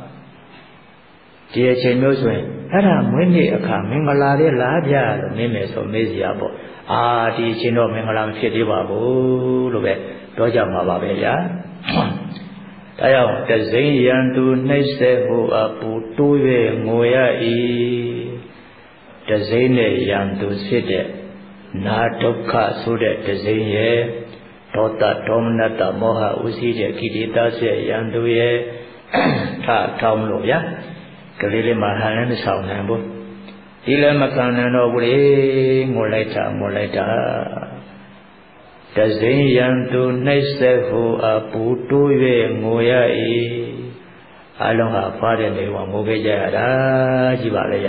S1: ဒီအချိန်မျိုးဆိုရင်အဲ့ဒါမွေးနေ့အခါမင်္ဂလာလေးလားဗျာလို့မင်းမယ်ဆိုမေးစရာပေါ့အာဒီအချိန်တော့မင်္ဂလာမဖြစ်သေးပါဘူးလို့ပဲပြောကြမှာပါပဲဗျာဒါကြောင့်တစိမ့်ရန်သူနှိမ့်ဆက်ဟိုအပူတိုး၍ငိုရ၏တစိမ့်နဲ့ရန်သူဖြစ်တဲ့နာဒုက္ခဆိုတဲ့တစိမ့်ရဲ့ဒေါသဒေါမနတမောဟဥစည်းတဲ့ကိလေသာဆက်ရန်သူရဲ့ထထောင်းလို့ဗျာကလေးလေးမှဟန်လည်းမဆောင်နိုင်ဘူးဒီလည်းမကန်နိုင်တော့ဘူးလေငိုလိုက်တာငိုလိုက်တာတစိမ့်ရန်သူနှိမ့်ဆက်ဟိုအပူတိုး၍ငိုရ၏အလုံးဟာဖားတဲ့နေကငိုခဲ့ကြရတာကြည့်ပါလေရ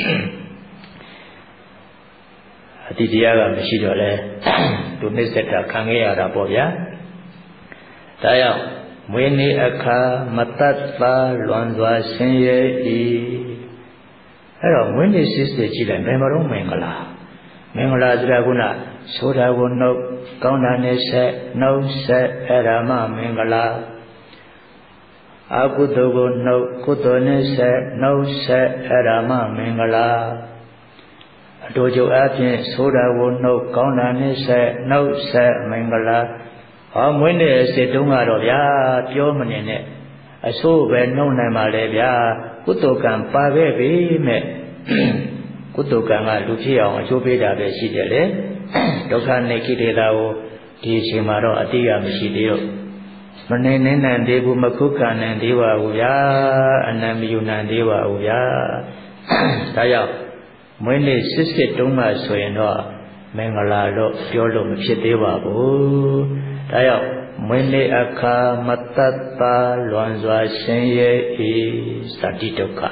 S1: အတိတရားကမရှိတော့လဲသူနှိမ့်ဆက်တာခံခဲ့ရတာပေါ့ဗျာဒါကြောင့်မွေးနေ့အခါမတတ်ပါလွန်စွာဆင်းရဲ၏အဲ့တော့မွေးနေ့စစ်စစ်ကြည့်လိုက်ဘယ်မှာတော့မင်္ဂလာမင်္ဂလာဆိုတာကဆိုတာကိုနှုတ်ကောင်းတာနဲ့ဆက်နှုတ်ဆက်အဲ့ဒါမှမင်္ဂလာအကုသိုလ်ကိုနှုတ်ကုသိုလ်နဲ့ဆက်နှုတ်ဆက်အဲ့ဒါမှမင်္ဂလာအတူတူအပြင်ဆိုတာကိုနှုတ်ကောင်းတာနဲ့ဆက်နှုတ်ဆက်မင်္ဂလာဟောမွေးနေ့စစ်တုံးကတော့ဗျာပြောမနေနဲ့အဆိုးပဲနှုံနိုင်ပါလေဗျာကုသိုလ်ကံပါခဲ့ပြီမဲ့ကုသိုလ်ကံကလူဖြစ်အောင်အကျိုးပေးတာပဲရှိတယ်လေဒုက္ခနဲ့ကိလေသာကိုဒီအချိန်မှာတော့အတိအကျမရှိသေးတော့မနေနေနိုင်သေးဘူးမခုခံနိုင်သေးပါဘူးဗျာအနံမယူနိုင်သေးပါဘူးဗျာဒါကြောင့်မွေးနေ့စစ်စစ်တုံးမှဆိုရင်တော့မင်္ဂလာလို့ပြောလို့မဖြစ်သေးပါဘူးဒါကြောင့်မွေးနေ့အခါမတ္တတာလွန်စွာရှင်ရဲ့ဤသတိဒုက္ခ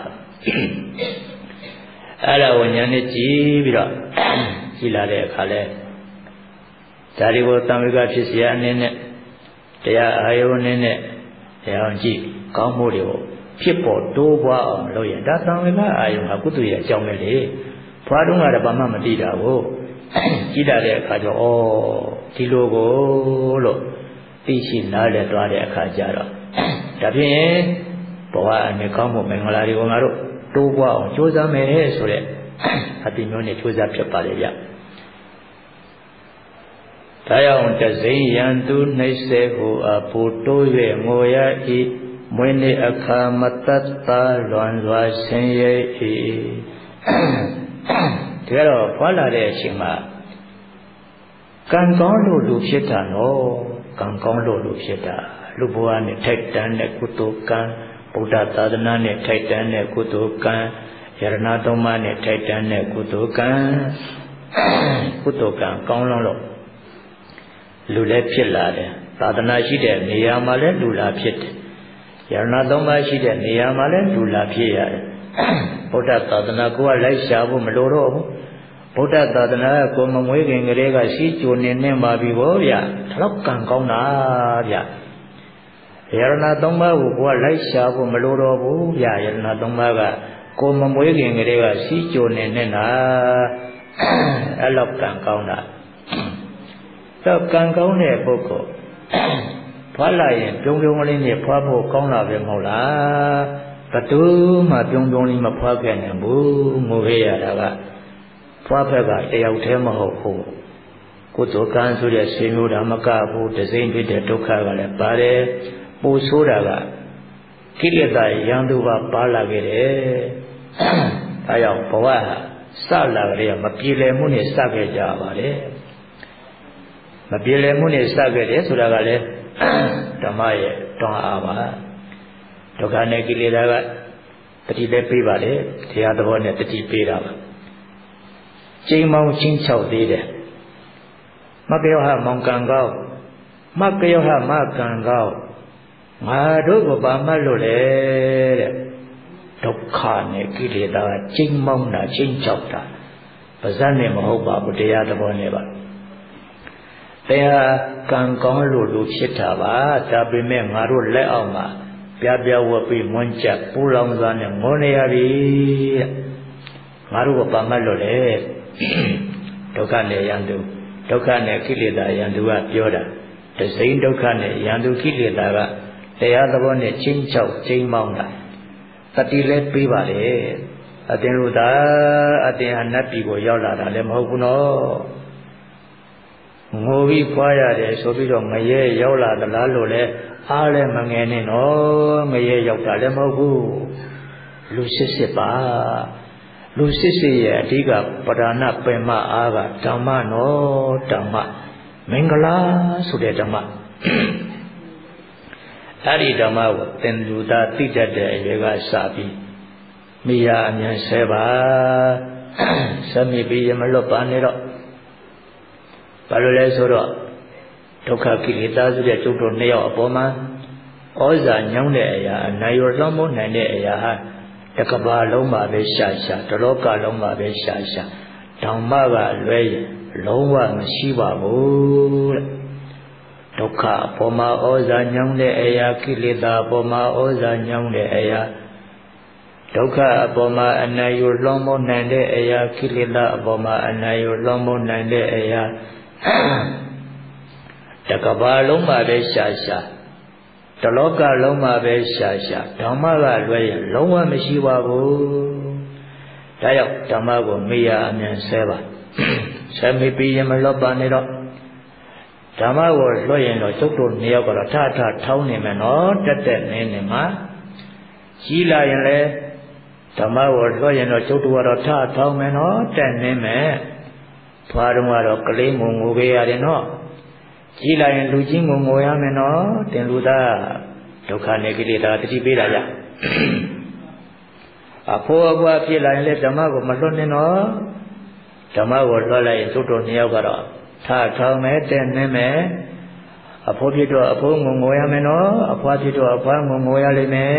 S1: အဲ့ဒါကိုဉာဏ်နဲ့ကြည့်ပြီးတော့ကြည်လာတဲ့အခါလဲဒါဒီကိုတံဝိကဖြစ်เสียအနေနဲ့တရားအာယုန်နဲ့တရားကြည့်ကောင်းမှုတွေကိုဖြစ်ပေါ်တိုးပွားအောင်လုပ်ရင်ဒါတံဝိကအာယုန်ကကုသိုလ်ရဲ့အကြောင်းပဲလေဘွားတုန်းကတော့ဘာမှမသိတာကိုကြည့်လာတဲ့အခါကျတော့ဩဒီလိုကိုလို့သိရှိနားလည်သွားတဲ့အခါကျတော့ဒါဖြင့်ဘဝအနေကောင်းမှုမင်္ဂလာတွေကိုငါတို့တိုးပွားအောင်ကြိုးစားမယ်ဆိုတဲ့အတိမျိုးနဲ့ကြိုးစားဖြစ်ပါလေဗျဒါကြောင့်တစိမ့်ရန်သူနှိမ့်စေဟုအပူတိုး၍ငိုရ၏မွေးနေ့အခါမတတ်တာလွန်စွာဆင်းရဲ၏ဒါတော့ဖွာလာတဲ့အချိန်မှာကံကောင်းလို့လူဖြစ်တာနော်ကံကောင်းလို့လူဖြစ်တာလူဘဝနဲ့ထိုက်တန်တဲ့ကုသိုလ်ကံဗုဒ္ဓသာသနာနဲ့ထိုက်တန်တဲ့ကုသိုလ်ကံယရဏသုံးပါးနဲ့ထိုက်တန်တဲ့ကုသိုလ်ကံကုသိုလ်ကံကောင်းလို့လူလည်းဖြစ်လာတယ်သာသနာရှိတဲ့နေရာမှာလည်းလူလာဖြစ်တယ်ယရဏသုံးပါးရှိတဲ့နေရာမှာလည်းလူလာဖြစ်ရတယ်ဗုဒ္ဓသာသနာကိုယ်ကလိုက်ရှာဖို့မလိုတော့ဘူးဗုဒ္ဓသာသနာကိုမမွေးခင်ကလေးကစီးကြိုနေနေပါပြီဗောဗျာဒါတော့ကံကောင်းတာဗျာယရဏသုံးပါးကိုကိုယ်ကလိုက်ရှာဖို့မလိုတော့ဘူးဗျာယရဏသုံးပါးကကိုမမွေးခင်ကလေးကစီးကြိုနေနေတာအဲ့လောက်ကံကောင်းတာတော့ကံကောင်းတဲ့ပုဂ္ဂိုလ်ဖွာလာရင်ပြုံးပြုံးလေးနဲ့ဖွာဖို့ကောင်းလာပဲမဟုတ်လားဘသူမှပြုံးပြုံးလေးမဖွာခဲ့နိုင်ဘူးငိုခဲ့ရတာကဖွာဖက်ကတယောက်တည်းမဟုတ်ဘူးကုသိုလ်ကံဆိုတဲ့ဆေမျိုးဓမ္မကဘူးတစိမ့်ဖြစ်တဲ့ဒုက္ခကလည်းပါတယ်ပိုဆိုးတာကကိလေသာရန်သူပါပါလာခဲ့တယ်ဒါကြောင့်ဘဝစလာကြတဲ့မပြေလည်မှုနဲ့စခဲ့ကြပါလေမပြေလည်မှုနဲ့စခဲ့တယ်ဆိုတာကလည်းဓမ္မရဲ့တွန်းအားပါဒုက္ခနဲ့ကိလေသာကတတိပဲပေးပါလေတရားသဘောနဲ့တတိပေးတာပါချိန်မောင်ချင်းချောက်သေးတယ်မကယောဟမောင်ကံကောက်မကယောဟမကံကောက်ငါတို့ကဘာမှလို့လဲတဲ့ဒုက္ခနဲ့ကိလေသာကချိန်မောင်တာချင်းချောက်တာပါဇက်နဲ့မဟုတ်ပါဘူးတရားသဘောနဲ့ပါတရားကံကောင်းလို့လူဖြစ်တာပါဒါပေမဲ့ငါတို့လက်အောက်မှာပြပြဝတ်ပြီးမွန်းချက်ပူလောင်စွာနဲ့ငိုနေရပြီတဲ့ငါတို့ကဘာမှလို့လဲဒုက္ခနဲ့ယန္တုဒုက္ခနဲ့ကိလေသာယန္တုကပြောတာတစိမ့်ဒုက္ခနဲ့ယန္တုကိလေသာကတရားသဘောနဲ့ချင်းချောက်ချင်းမောင်းတာတတိလည်းပေးပါလေအတင်လူသားအတင်အနတ်ပြည်ကိုရောက်လာတာလည်းမဟုတ်ဘူးနော်ငိုပြီးခွာရတယ်ဆိုပြီးတော့ငရဲရောက်လာသလားလို့လဲအားလည်းမငယ်နဲ့နော်ငရဲရောက်တာလည်းမဟုတ်ဘူးလူစစ်စစ်ပါလူစစ်စစ်ရဲ့အဓိကပဓာနပင်မအားကဓမ္မနော်ဓမ္မမင်္ဂလာဆိုတဲ့ဓမ္မအဲ့ဒီဓမ္မကိုသင်လူသားသိတတ်တဲ့အရွယ်ကစပြီးမိယာအမြန်ဆဲပါဆက်မိပြီးရမလွတ်ပါနဲ့တော့ဘာလို့လဲဆိုတော့ဒုက္ခကိလေသာဆိုတဲ့ကျုပ်တို့နှစ်ယောက်အပေါ်မှာဩဇာညောင်းတဲ့အရာအနိုင်ရလွှမ်းမိုးနိုင်တဲ့အရာဟာတကဘာလုံးမှာပဲရှာရှာတလောကလုံးမှာပဲရှာရှာဓမ္မကလွဲရင်လုံးဝမရှိပါဘူးတဲ့ဒုက္ခအပေါ်မှာဩဇာညောင်းတဲ့အရာကိလေသာအပေါ်မှာဩဇာညောင်းတဲ့အရာဒုက္ခအပေါ်မှာအနိုင်ရလွှမ်းမိုးနိုင်တဲ့အရာကိလေသာအပေါ်မှာအနိုင်ရလွှမ်းမိုးနိုင်တဲ့အရာတကဘာလုံးမှာပဲရှာရှာတလောကလုံးမှာပဲရှာရှာဓမ္မကလွဲရင်လုံးဝမရှိပါဘူးဒါကြောင့်ဓမ္မကိုမေ့ရအမြန်ဆဲပါဆဲမိပြီးရင်မလွတ်ပါနဲ့တော့ဓမ္မကိုလွှတ်ရင်တော့ကျုပ်တို့နှစ်ယောက်ကတော့ထထထောင်းနေမယ်နော်တက်တက်နေနေမှာကြီးလာရင်လည်းဓမ္မကိုလွှတ်ရင်တော့ကျုပ်တို့ကတော့ထထောင်းမယ်နော်တက်နေမယ်ဖွာတော့ကတော့ကလေးငုံငိုပေးရတယ်နော်ကြီးလာရင်လူကြီးငုံငိုရမယ်နော်တင်လူသားဒုက္ခနဲ့ကိလေသာတတိပေးတာကြအဖိုးအဖွားဖြစ်လာရင်လည်းဓမ္မကိုမလွတ်နဲ့နော်ဓမ္မကိုလွတ်လိုက်ရင်ကျုပ်တို့နှစ်ယောက်ကတော့ထထောင်းမယ်တက်နေမယ်အဖိုးဖြစ်တော့အဖိုးငုံငိုရမယ်နော်အဖွားဖြစ်တော့အဖွားငုံငိုရလိမ့်မယ်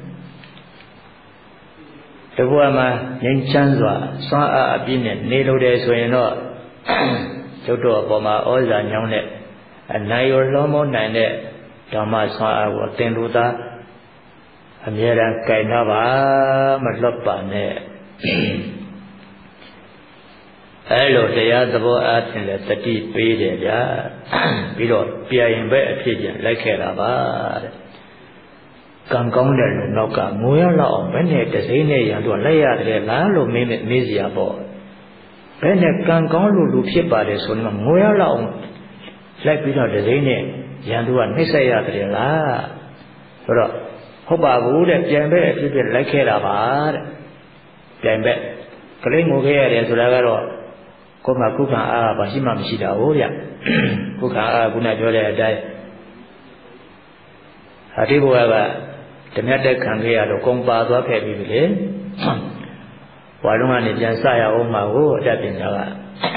S1: တဘွားမှာငြိမ်းချမ်းစွာစွမ်းအားအပြည့်နဲ့နေလို့တယ်ဆိုရင်တော့ကျုပ်တို့အပေါ်မှာဩဇာညောင်းတဲ့အနိုင်ရလွှမ်းမိုးနိုင်တဲ့ဓမ္မစွမ်းအားကိုသင်လူသားအမြဲတမ်းကြိုင်တော့ပါမလွတ်ပါနဲ့အဲလိုတရားသဘောအားဖြင့်လည်းတတိပေးတယ်ဗျာပြီးတော့ပြရင်ပဲအဖြစ်ပြန်လိုက်ခဲ့တာပါတဲ့ကံကောင်းတဲ့လူနောက်ကငိုရလောက်အောင်ဘယ်နဲ့တစိမ့်နဲ့ရန်သူလိုက်ရတယ်လားလို့မေးမေးစရာပေါ့ဘယ်နဲ့ကံကောင်းလို့လူဖြစ်ပါတယ်ဆိုရင်ငိုရလောက်အောင်လိုက်ပြီးတော့တစိမ့်နဲ့ရန်သူကနှိမ့်ဆက်ရတယ်လားဆိုတော့ဟုတ်ပါဘူးတဲ့ပြန်ပဲအဖြစ်ဖြစ်လိုက်ခဲ့တာပါတဲ့ပြန်ပဲကလေးငိုခဲ့ရတယ်ဆိုတာကတော့ကိုယ်မှာခုခံအားဘာရှိမှမရှိတာဟုတ်ဗျခုခံအားခုနပြောတဲ့အတိုင်းအတိဘဝကဓမြတ်တက်ခံခဲ့ရတော့ကုံပါသွားခဲ့ပြီလေဘဝလုံးကနေပြန်စရအောင်မှာကိုအတတ်ပညာကဒါ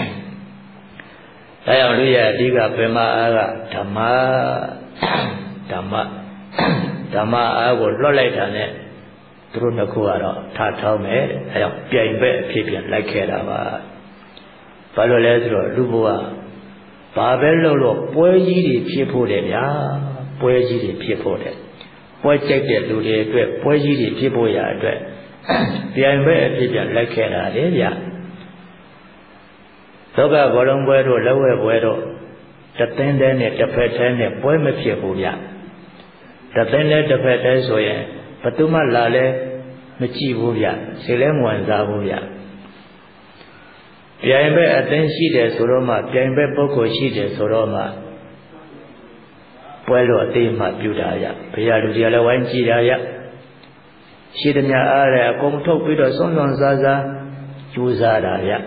S1: ကြောင့်လူရဲ့အဓိကပင်မအားကဓမ္မဓမ္မဓမ္မအားကိုလွတ်လိုက်တာနဲ့သူတို့နှစ်ခုကတော့ထထောင်းမယ်တဲ့အဲကြောင့်ပြိုင်ပဲအဖြစ်ပြန်လိုက်ခဲ့တာပါဘာလို့လဲဆိုတော့လူဘဝဘာပဲလုပ်လို့ပွဲကြီးတွေဖြစ်ဖို့တယ်ဗျာပွဲကြီးတွေဖြစ်ဖို့တယ်ပွဲကြိုက်တဲ့လူတွေအတွက်ပွဲကြီးတွေဖြစ်ဖို့ရအတွက်ပြိုင်ပဲအဖြစ်ပြန်လိုက်ခဲ့တာလေဗျာလောကဘောလုံးပွဲတို့လက်ဝဲပွဲတို့တသင်းတဲနဲ့တစ်ဖက်ထဲနဲ့ပွဲမဖြစ်ဘူးဗျတသင်းနဲ့တစ်ဖက်ထဲဆိုရင်ဘယ်သူမှလာလဲမကြည့်ဘူးဗျခြေလဲမဝင်စားဘူးဗျပြိုင်ပဲအသင်းရှိတယ်ဆိုတော့မှပြိုင်ပဲပုဂ္ဂိုလ်ရှိတယ်ဆိုတော့မှပွဲလို့အသေးမှပြုတာရဘုရားလူကြီးလည်းဝိုင်းကြည့်တာရရှိသမျှအားရအကုန်ထုတ်ပြီးတော့စွန့်စွန့်စားစားကြိုးစားတာရ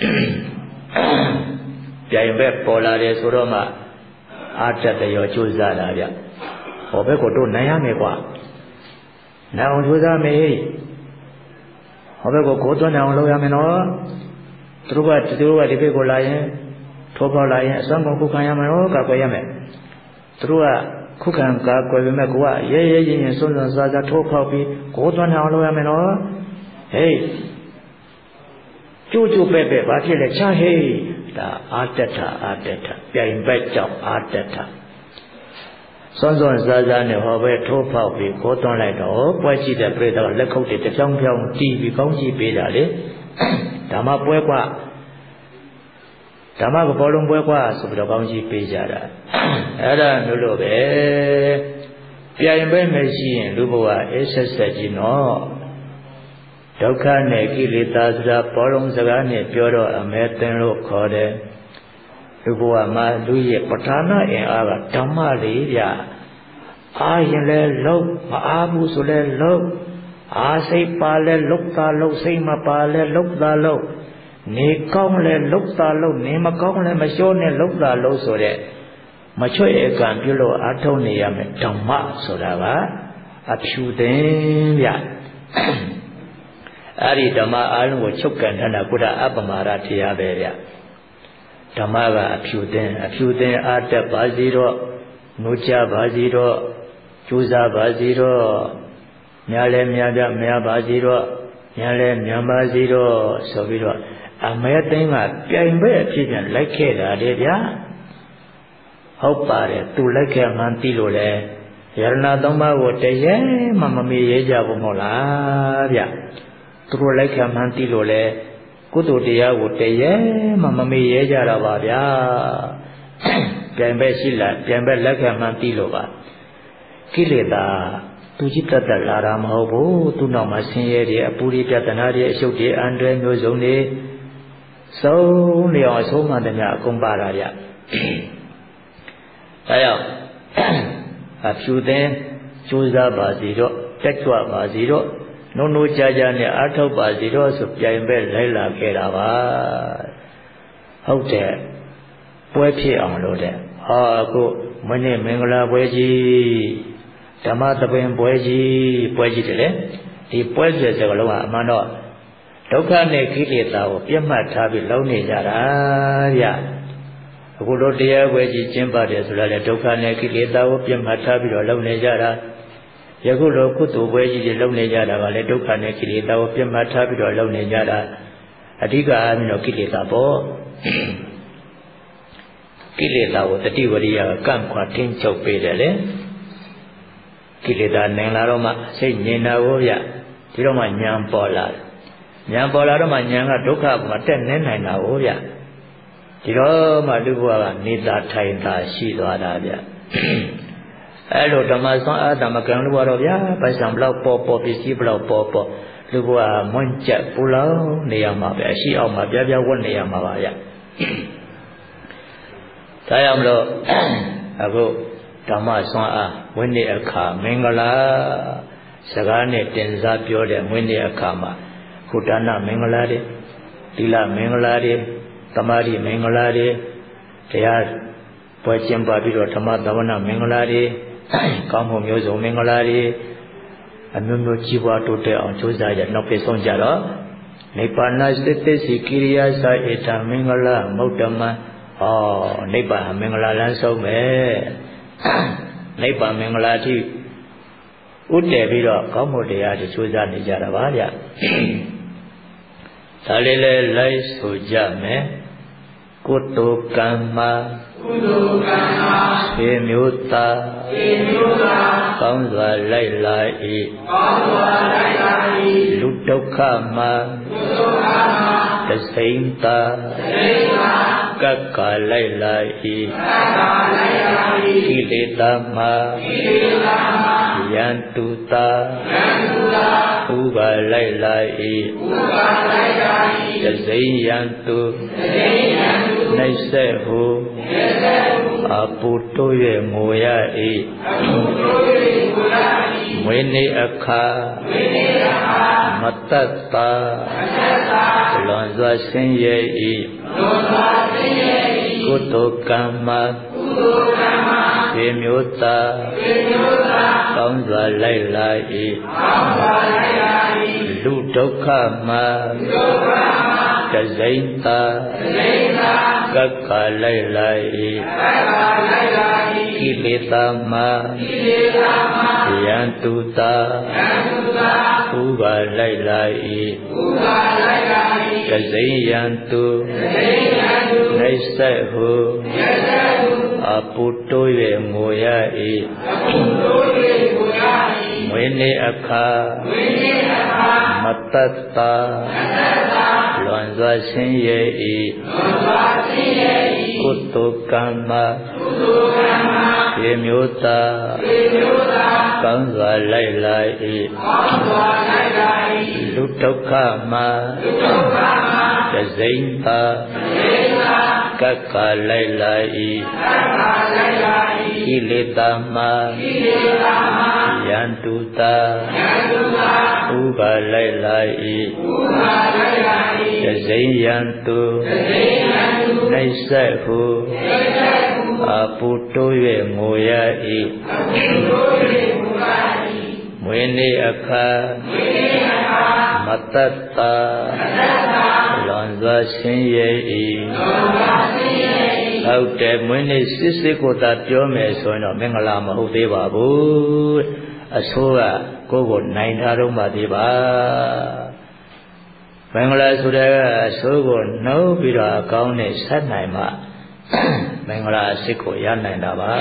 S1: ပြိုင်ပဲပေါ်လာတယ်ဆိုတော့မှအာတတ်တယ်ရောကြိုးစားတာဗျဟောဘက်ကိုတို့နိုင်ရမယ်ကွာနိုင်အောင်ကြိုးစားမယ်ဟောဘက်ကိုကိုသွန်းနိုင်အောင်လုပ်ရမယ်နော်သူတို့ကသူတို့ကဒီဘက်ကိုလာရင်ထိုးပေါက်လာရင်အစွမ်းကုန်ခုခံရမယ်နော်ကကွယ်ရမယ်သူတို့ကခုခံကာကွယ်ပေမဲ့ကိုကရဲရဲရင်ရင်စွန့်စွန့်စားစားထိုးပေါက်ပြီးကိုသွန်းနိုင်အောင်လုပ်ရမယ်နော်ဟေးကျိုးကျိုးပဲ့ပဲ့ဘာဖြစ်လဲချဟေးဒါအာတ္တအာတ္တပြိုင်ဘက်ကြောင့်အာတ္တစွန့်စွန့်စားစားနဲ့ဟောပဲထိုးပေါက်ပြီးကိုသွန်းလိုက်တော့ပွဲကြည့်တဲ့ပြိတ္တလက်ခုပ်တွေတပြောင်းပြောင်းတီးပြီးကောင်းကြည့်ပေးတာလေဓမ္မပွဲกว่าဓမ္မကဘောလုံးပွဲกว่าဆိုပြီးတော့ကောင်းကြီးပေးကြတာအဲ့ဒါမျိုးလို့ပဲပြိုင်ပဲမရှိရင်လူဘဝအေးဆက်ဆက်ကြီးနော်ဒုက္ခနဲ့ကိလေသာဆိုတာဘောလုံးစကားနဲ့ပြောတော့အမဲသင်လို့ခေါ်တယ်လူဘဝမှာလူရဲ့ပဋ္ဌာနာအင်အားကဓမ္မလေးဗျအားရင်လဲလုံးမအားဘူးဆိုလဲလုံးအားစိတ်ပါလဲလုတ်တာလုတ်စိတ်မပါလဲလုတ်တာလုတ်နေကောင်းလဲလုတ်တာလုတ်နေမကောင်းလဲမလျှောနဲ့လုတ်တာလုတ်ဆိုတဲ့မချွတ်ဧကံပြုလို့အထုံးနေရမယ်ဓမ္မဆိုတာကအဖြူသိမ်းဗျအဲ့ဒီဓမ္မအားလုံးကိုချုပ်ကန်ထားတာကုဋ္ဌအပမာရတရားပဲဗျဓမ္မကအဖြူသိမ်းအဖြူသိမ်းအာတက်ပါစီတော့နှုတ်ချပါစီတော့ကြိုးစားပါစီတော့များလဲများပြများပါစီတော့များလဲများပါစီတော့ဆိုပြီးတော့အမဲသိန်းကပြိုင်ပဲအဖြစ်ပြန်လိုက်ခဲ့တာလေဗျာဟုတ်ပါတယ်သူလိုက်ခဲ့မှန်းသိလို့လေယရဏသုံးပါးကိုတရေမှမမေ့ရကြဘူးမဟုတ်လားဗျသူတို့လိုက်ခဲ့မှန်းသိလို့လေကုသိုလ်တရားကိုတရေမှမမေ့ရကြတာပါဗျာပြိုင်ပဲရှိလားပြိုင်ပဲလက်ခဲ့မှန်းသိလို့ပါကိလေသာသူจิตတတ်လာတာမဟုတ်ဘူးသူ့နောက်မှာဆင်းရဲတွေအပူတွေပြဿနာတွေအရှုပ်တွေအန္တရာယ်မျိုးစုံတွေစုံနေအောင်အဆုံးမှန်တယ်များအကုန်ပါတာဗျဒါကြောင့်အဖြူသင်းကြိုးစားပါစီတော့တက်ကြွပါစီတော့နှုံနှိုးကြကြနဲ့အားထုတ်ပါစီတော့ဆိုပြိုင်ပဲလိုက်လာခဲ့တာပါဟုတ်တယ်ပွဲဖြစ်အောင်လို့တဲ့ဟာအခုမနေ့မင်္ဂလာပွဲကြီးဓမ္မသဘင်ပွဲကြီးပွဲကြီးတယ်လေဒီပွဲဆိုတဲ့စကားလုံးကအမှန်တော့ဒုက္ခနဲ့ကိလေသာကိုပြတ်မှတ်ထားပြီးလုံးနေကြတာဗျအခုတို့တရားပွဲကြီးကျင်းပတယ်ဆိုတော့လေဒုက္ခနဲ့ကိလေသာကိုပြတ်မှတ်ထားပြီးတော့လုံးနေကြတာယခုလိုကုသိုလ်ပွဲကြီးတွေလုံးနေကြတာကလည်းဒုက္ခနဲ့ကိလေသာကိုပြတ်မှတ်ထားပြီးတော့လုံးနေကြတာအဓိကအမြင်တော့ကိလေသာပေါ့ကိလေသာကိုတတိဝရိယကကန့်ခွာထိန်းချုပ်ပေးတယ်လေကိလေသာနိုင်လာတော့မှစိတ်ငြိမ်တာကိုဗျဒီတော့မှဉာဏ်ပေါ်လာတယ်ဉာဏ်ပေါ်လာတော့မှဉာဏ်ကဒုက္ခမှာတက်နေနိုင်တာကိုဗျဒီတော့မှလူဘဝကနေတာထိုင်တာရှိသွားတာဗျအဲ့လိုဓမ္မဆွမ်းအားဓမ္မကံလူဘဝတော့ဗျာပိုက်ဆံဘလောက်ပေါ်ပေါ်ပစ္စည်းဘလောက်ပေါ်ပေါ်လူဘဝမွန့်ကျက်ပူလောင်နေရမှာပဲအရှိအောင်မှာပြပြဝတ်နေရမှာပါဗျဒါကြောင့်မလို့အခုဓမ္မဆွမ်းအားဝိနည်းအခါမင်္ဂလာစကားနဲ့တင်စားပြောတဲ့ဝိနည်းအခါမှာခုဒါနမင်္ဂလာတွေသီလမင်္ဂလာတွေသမာဓိမင်္ဂလာတွေတရားပွဲကျင်းပပြီးတော့ဓမ္မသဝနာမင်္ဂလာတွေကောင်းမှုမျိုးစုံမင်္ဂလာတွေအမျိုးမျိုးကြီးပွားတိုးတက်အောင်ကြိုးစားရနောက်ပြဆုံးကြတော့နိဗ္ဗာန်စိတ္တစီကိရိယာစာဧတမင်္ဂလာမௌတ္တမဟောနိဗ္ဗာန်မင်္ဂလာလမ်းဆုံးပဲနိဗ္ဗာန်မင်္ဂလာတိဥတည်ပြီးတော့ကောင်းမှုတရားတွေကြိုးစားနေကြတာပါဗျဒါလေးလည်းလိုက်ဆိုကြမယ်ကုသိုလ်ကံမှာကုသိုလ်ကံမှာသေမျိုးသားသေမျိုးသားကောင်းစွာလိုက်လာ၏ကောင်းစွာလိုက်လာ၏လူဒုက္ခမှာလူဒုက္ခမှာသစိမ့်သာသစိမ့်သာကက္ခလိုက်လာ၏ကက္ခလိုက်လာ၏ကိလေသာမှာကိလေသာမှာယန္တုသာယန္တုသာဥပါလိုက်လာ၏ဥပါလိုက်လာ၏သစိမ့်ယန္တုသစိမ့်ယန္တုနှိစ္စဟုနှိစ္စဟုအပုတိုး၍ငိုရ၏အပုတိုး၍ငိုရ၏မွေးနေ့အခါမွေးနေ့အခါမတ္တတာမတ္တတာလွန်စွာဆင်းရဲ၏လွန်စွာဆင်းရဲ၏ကုသိုလ်ကံမှာကုသိုလ်ကံမှာသေမျိုးသားသေမျိုးသားကောင်းစွာလိုက်လာ၏ကောင်းစွာလိုက်လာ၏လူဒုက္ခမှာလူဒုက္ခမှာတစိမ့်သာတစိမ့်သာကက္ခလိုက်လာ၏ကက္ခလိုက်လာ၏ကိလေသာမှာကိလေသာမှာယန္တုသာယန္တုသာဥပါလိုက်လာ၏ဥပါလိုက်လာ၏တစိမ့်ယန္တုတစိမ့်ယန္တုနှိစ္စဟုနှိစ္စဟုအပုတိုး၍ငိုရ၏အပုတိုး၍ငိုရ၏မွေးနေ့အခါမွေးနေ့အခါမတ္တတာမတ္တတာလွန်စွာဆင်းရဲ၏လွန်စွာဆင်းရဲ၏ကုသိုလ်ကံမှာကုသိုလ်ကံမှာသေမျိုးသားသေမျိုးသားကောင်းစွာလိုက်လာ၏ကောင်းစွာလိုက်လာ၏လူဒုက္ခမှာလူဒုက္ခမှာသစိမ့်သာသစိမ့်သာကက္ခလိုက်လာ၏ကက္ခလိုက်လာ၏ကိလေသာမှာကိလေသာမှာယန္တုသာယန္တုသာဥပါလိုက်လာ၏ဥပါလိုက်လာ၏သစိမ့်ယန္တုသစိမ့်ယန္တုနှိစ္စဟုနှိစ္စဟုအပုတိုး၍ငိုရ၏အပုတိုး၍ငိုရ၏မွေးနေ့အခါမွေးနေ့အခါမတ္တတာမတ္တတာလွန်စွာဆင်းရဲ၏လွန်စွာဆင်းရဲ၏ဟုတ်တယ်မွေးနေ့စစ်စစ်ကိုသာပြောမယ်ဆိုရင်တော့မင်္ဂလာမဟုတ်သေးပါဘူးအဆိုးကကိုယ်ကိုနိုင်ထားတော့မှသေးပါမင်္ဂလာဆိုတဲ့အဆိုးကိုနှုတ်ပြီးတော့အကောင်းနဲ့ဆက်နိုင်မှမင်္ဂလာအစစ်ကိုရနိုင်တာပါ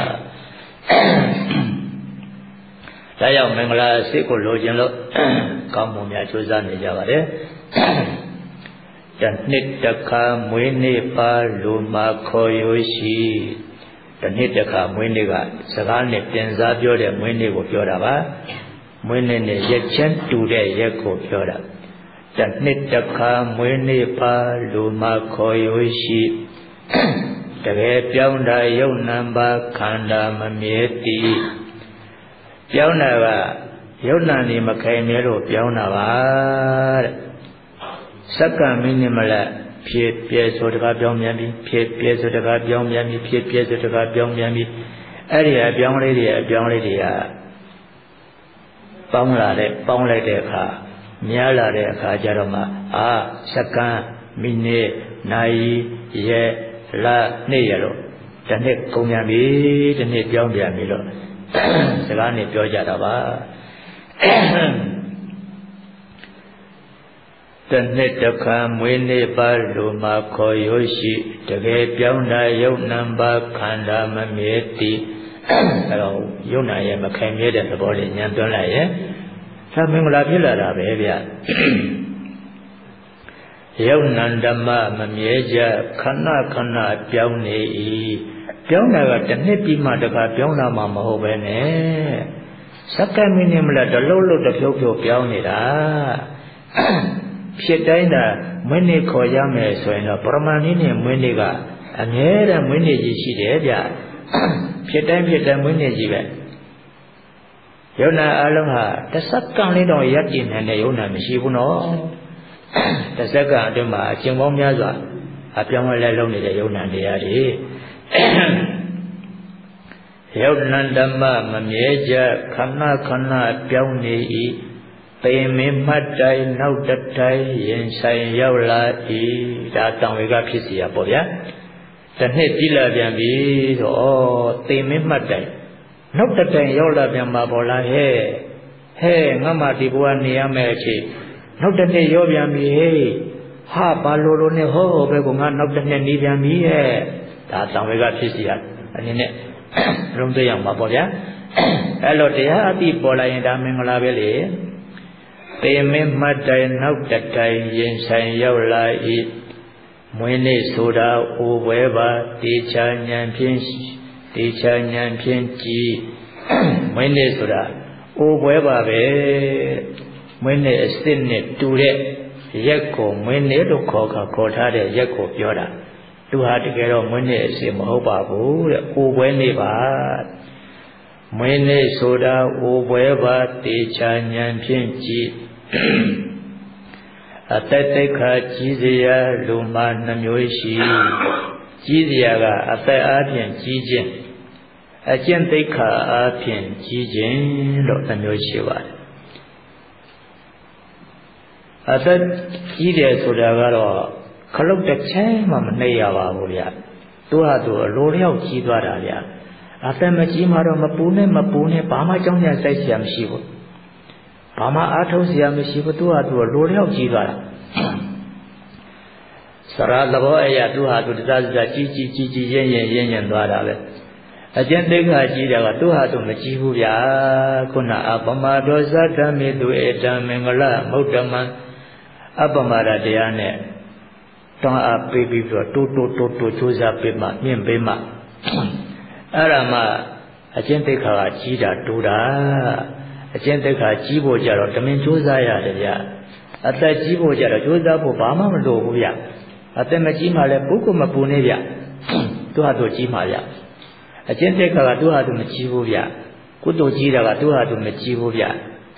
S1: ဒါကြောင့်မင်္ဂလာအစစ်ကိုလိုချင်လို့ကောင်းမှုများကြိုးစားနေကြပါတယ်တနှစ်တစ်ခါမွေးနေ့ပါလူမှာခေါ်ရွရှိတနှစ်တစ်ခါမွေးနေ့ကစကားနဲ့ပြန်စားပြောတဲ့မွေးနေ့ကိုပြောတာပါမွေးနေ့နဲ့ရက်ချင်းတူတဲ့ရက်ကိုပြောတာတနှစ်တစ်ခါမွေးနေ့ပါလူမှာခေါ်ရွရှိတကယ်ပြောင်းတာယုတ်နံပါခန္ဓာမမြဲတည်ပြောင်းတာကယုတ်နံနေမခိုင်မြဲလို့ပြောင်းတာပါတဲ့စက္ကန့်မိနစ်မလဲဖြစ်ပြဲဆိုတကားပြောင်းပြန်ပြီဖြစ်ပြဲဆိုတကားပြောင်းပြန်ပြီဖြစ်ပြဲဆိုတကားပြောင်းပြန်ပြီအဲ့ဒီအပြောင်းလေးတွေအပြောင်းလေးတွေကပေါင်းလာတဲ့ပေါင်းလိုက်တဲ့အခါများလာတဲ့အခါကျတော့မှအာစက္ကန့်မိနစ်နာရီရက်လနေ့ရတော့တစ်နှစ်ကုန်ပြန်ပြီတစ်နှစ်ပြောင်းပြန်ပြီလို့စကားနဲ့ပြောကြတာပါတနှစ်တစ်ခါမွေးနေ့ပါလူမှာခေါ်ရွရှိတကယ်ပြောင်းတာယုတ်နံပါခန္ဓာမမြဲတည်အဲတော့ယုတ်နံရဲ့မခိုင်မြဲတဲ့သဘောလေးဉာဏ်သွင်းလိုက်ရဲ့သာမင်္ဂလာဖြစ်လာတာပဲဗျယုတ်နံဓမ္မမမြဲကြခဏခဏပြောင်းနေ၏ပြောင်းတာကတစ်နှစ်ပြီးမှတခါပြောင်းတာမှမဟုတ်ပဲနဲ့စက္ကန့်မိနစ်မလားတလုံးလုံးတစ်ဖြုတ်ဖြုတ်ပြောင်းနေတာဖြစ်တိုင်းသာမွေးနေ့ခေါ်ရမယ်ဆိုရင်တော့ပရမဏိနဲ့မွေးနေ့ကအမြဲတမ်းမွေးနေ့ကြီးရှိတယ်ဗျဖြစ်တိုင်းဖြစ်တိုင်းမွေးနေ့ကြီးပဲယုံနာအလုံးဟာတစ်စက္ကန့်လေးတော့ရပ်တည်နိုင်တဲ့ယုံနာမရှိဘူးနော်တစ်စက္ကန့်အတွင်းမှာအချိန်ပေါင်းများစွာအပြောင်းအလဲလုပ်နေတဲ့ယုံနာတရားတွေယုံနာဓမ္မမမြဲကြခဏခဏပြောင်းနေ၏ပေမင်းမှတ်တိုင်းနောက်တတိုင်းရင်ဆိုင်ရောက်လာ၏ဒါတံဝေကဖြစ်စီရပေါ့ဗျာတစ်နှစ်ပြီးလာပြန်ပြီဆိုဩသေမင်းမှတ်တိုင်းနောက်တတိုင်းရောက်လာပြန်မှာပေါ့လားဟဲ့ဟဲ့ငါမှဒီဘဝနေရမယ်အချိန်နောက်တစ်နှစ်ရောက်ပြန်ပြီဟေးဟာဘာလို့လို့နဲ့ဟောဟောပဲကငါနောက်တစ်နှစ်နေပြန်ပြီဟဲ့ဒါတံဝေကဖြစ်စီရအနေနဲ့လုံးသိအောင်ပါပေါ့ဗျာအဲ့လိုတရားအတိပေါ်လာရင်ဒါမင်္ဂလာပဲလေပေမင်းမှတ်တိုင်နောက်တတိုင်ရင်ဆိုင်ရောက်လာ၏မွေးနေ့ဆိုတာအိုပွဲပါတေချာဉာဏ်ဖြင့်တေချာဉာဏ်ဖြင့်ကြည်မွေးနေ့ဆိုတာအိုပွဲပါပဲမွေးနေ့အစ်စ်နဲ့တူတဲ့ရက်ကိုမွေးနေ့လို့ခေါ်ခါခေါ်ထားတဲ့ရက်ကိုပြောတာသူဟာတကယ်တော့မွေးနေ့အစ်စ်မဟုတ်ပါဘူးတဲ့အိုပွဲနေ့ပါမွေးနေ့ဆိုတာအိုပွဲပါတေချာဉာဏ်ဖြင့်ကြည်အတ္တတိခါကြီးစရာလူမှနှမျိုးရှိကြီးစရာကအတ္တအားဖြင့်ကြီးခြင်းအကျင့်တိခါအားဖြင့်ကြီးခြင်းလို့နှမျိုးရှိပါတယ်အတ္တကြီးတယ်ဆိုတာကတော့ခလုတ်တစ်ချမ်းမှမနှိပ်ရပါဘူးဗျသူဟာသူအလိုလျောက်ကြီးသွားတာဗျအတ္တမကြီးမှတော့မပူနဲ့မပူနဲ့ဘာမှကြောင်းကြစိုက်เสียမရှိဘူးဘာမှအားထုတ်เสียမရှိဘူးသူဟာသူလိုလျောက်ကြီးသွားတာစရာသဘောအရာသူဟာသူတရားစရာကြီးကြီးကြီးကြီးရင်းရင်းရင်းရင်းသွားတာပဲအကျင့်သိက္ခာကြီးတာကသူဟာသူမကြီးဘူးဗျာခုနအပမဒောဇဓမ္မေသူဧတံမင်္ဂလမုဒ္ဓမံအပမရတရားနဲ့တောင်းအားပေးပြီးတော့တိုးတိုးတိုးတိုးကြိုးစားပေးမှမြင့်ပေးမှအဲ့ဒါမှအကျင့်သိက္ခာကကြီးတာတိုးတာအကျင့်သိက္ခာကြီးဖို့ကြတော့တမင်ကြိုးစားရတယ်ဗျအသက်ကြီးဖို့ကြတော့ကြိုးစားဖို့ဘာမှမလိုဘူးဗျအသက်မကြီးမှလည်းပုဂ္ဂိုလ်မပူနေဗျသူဟာသူကြီးမှဗျအကျင့်သိက္ခာကသူဟာသူမကြီးဘူးဗျကုသိုလ်ကြီးတာကသူဟာသူမကြီးဘူးဗျ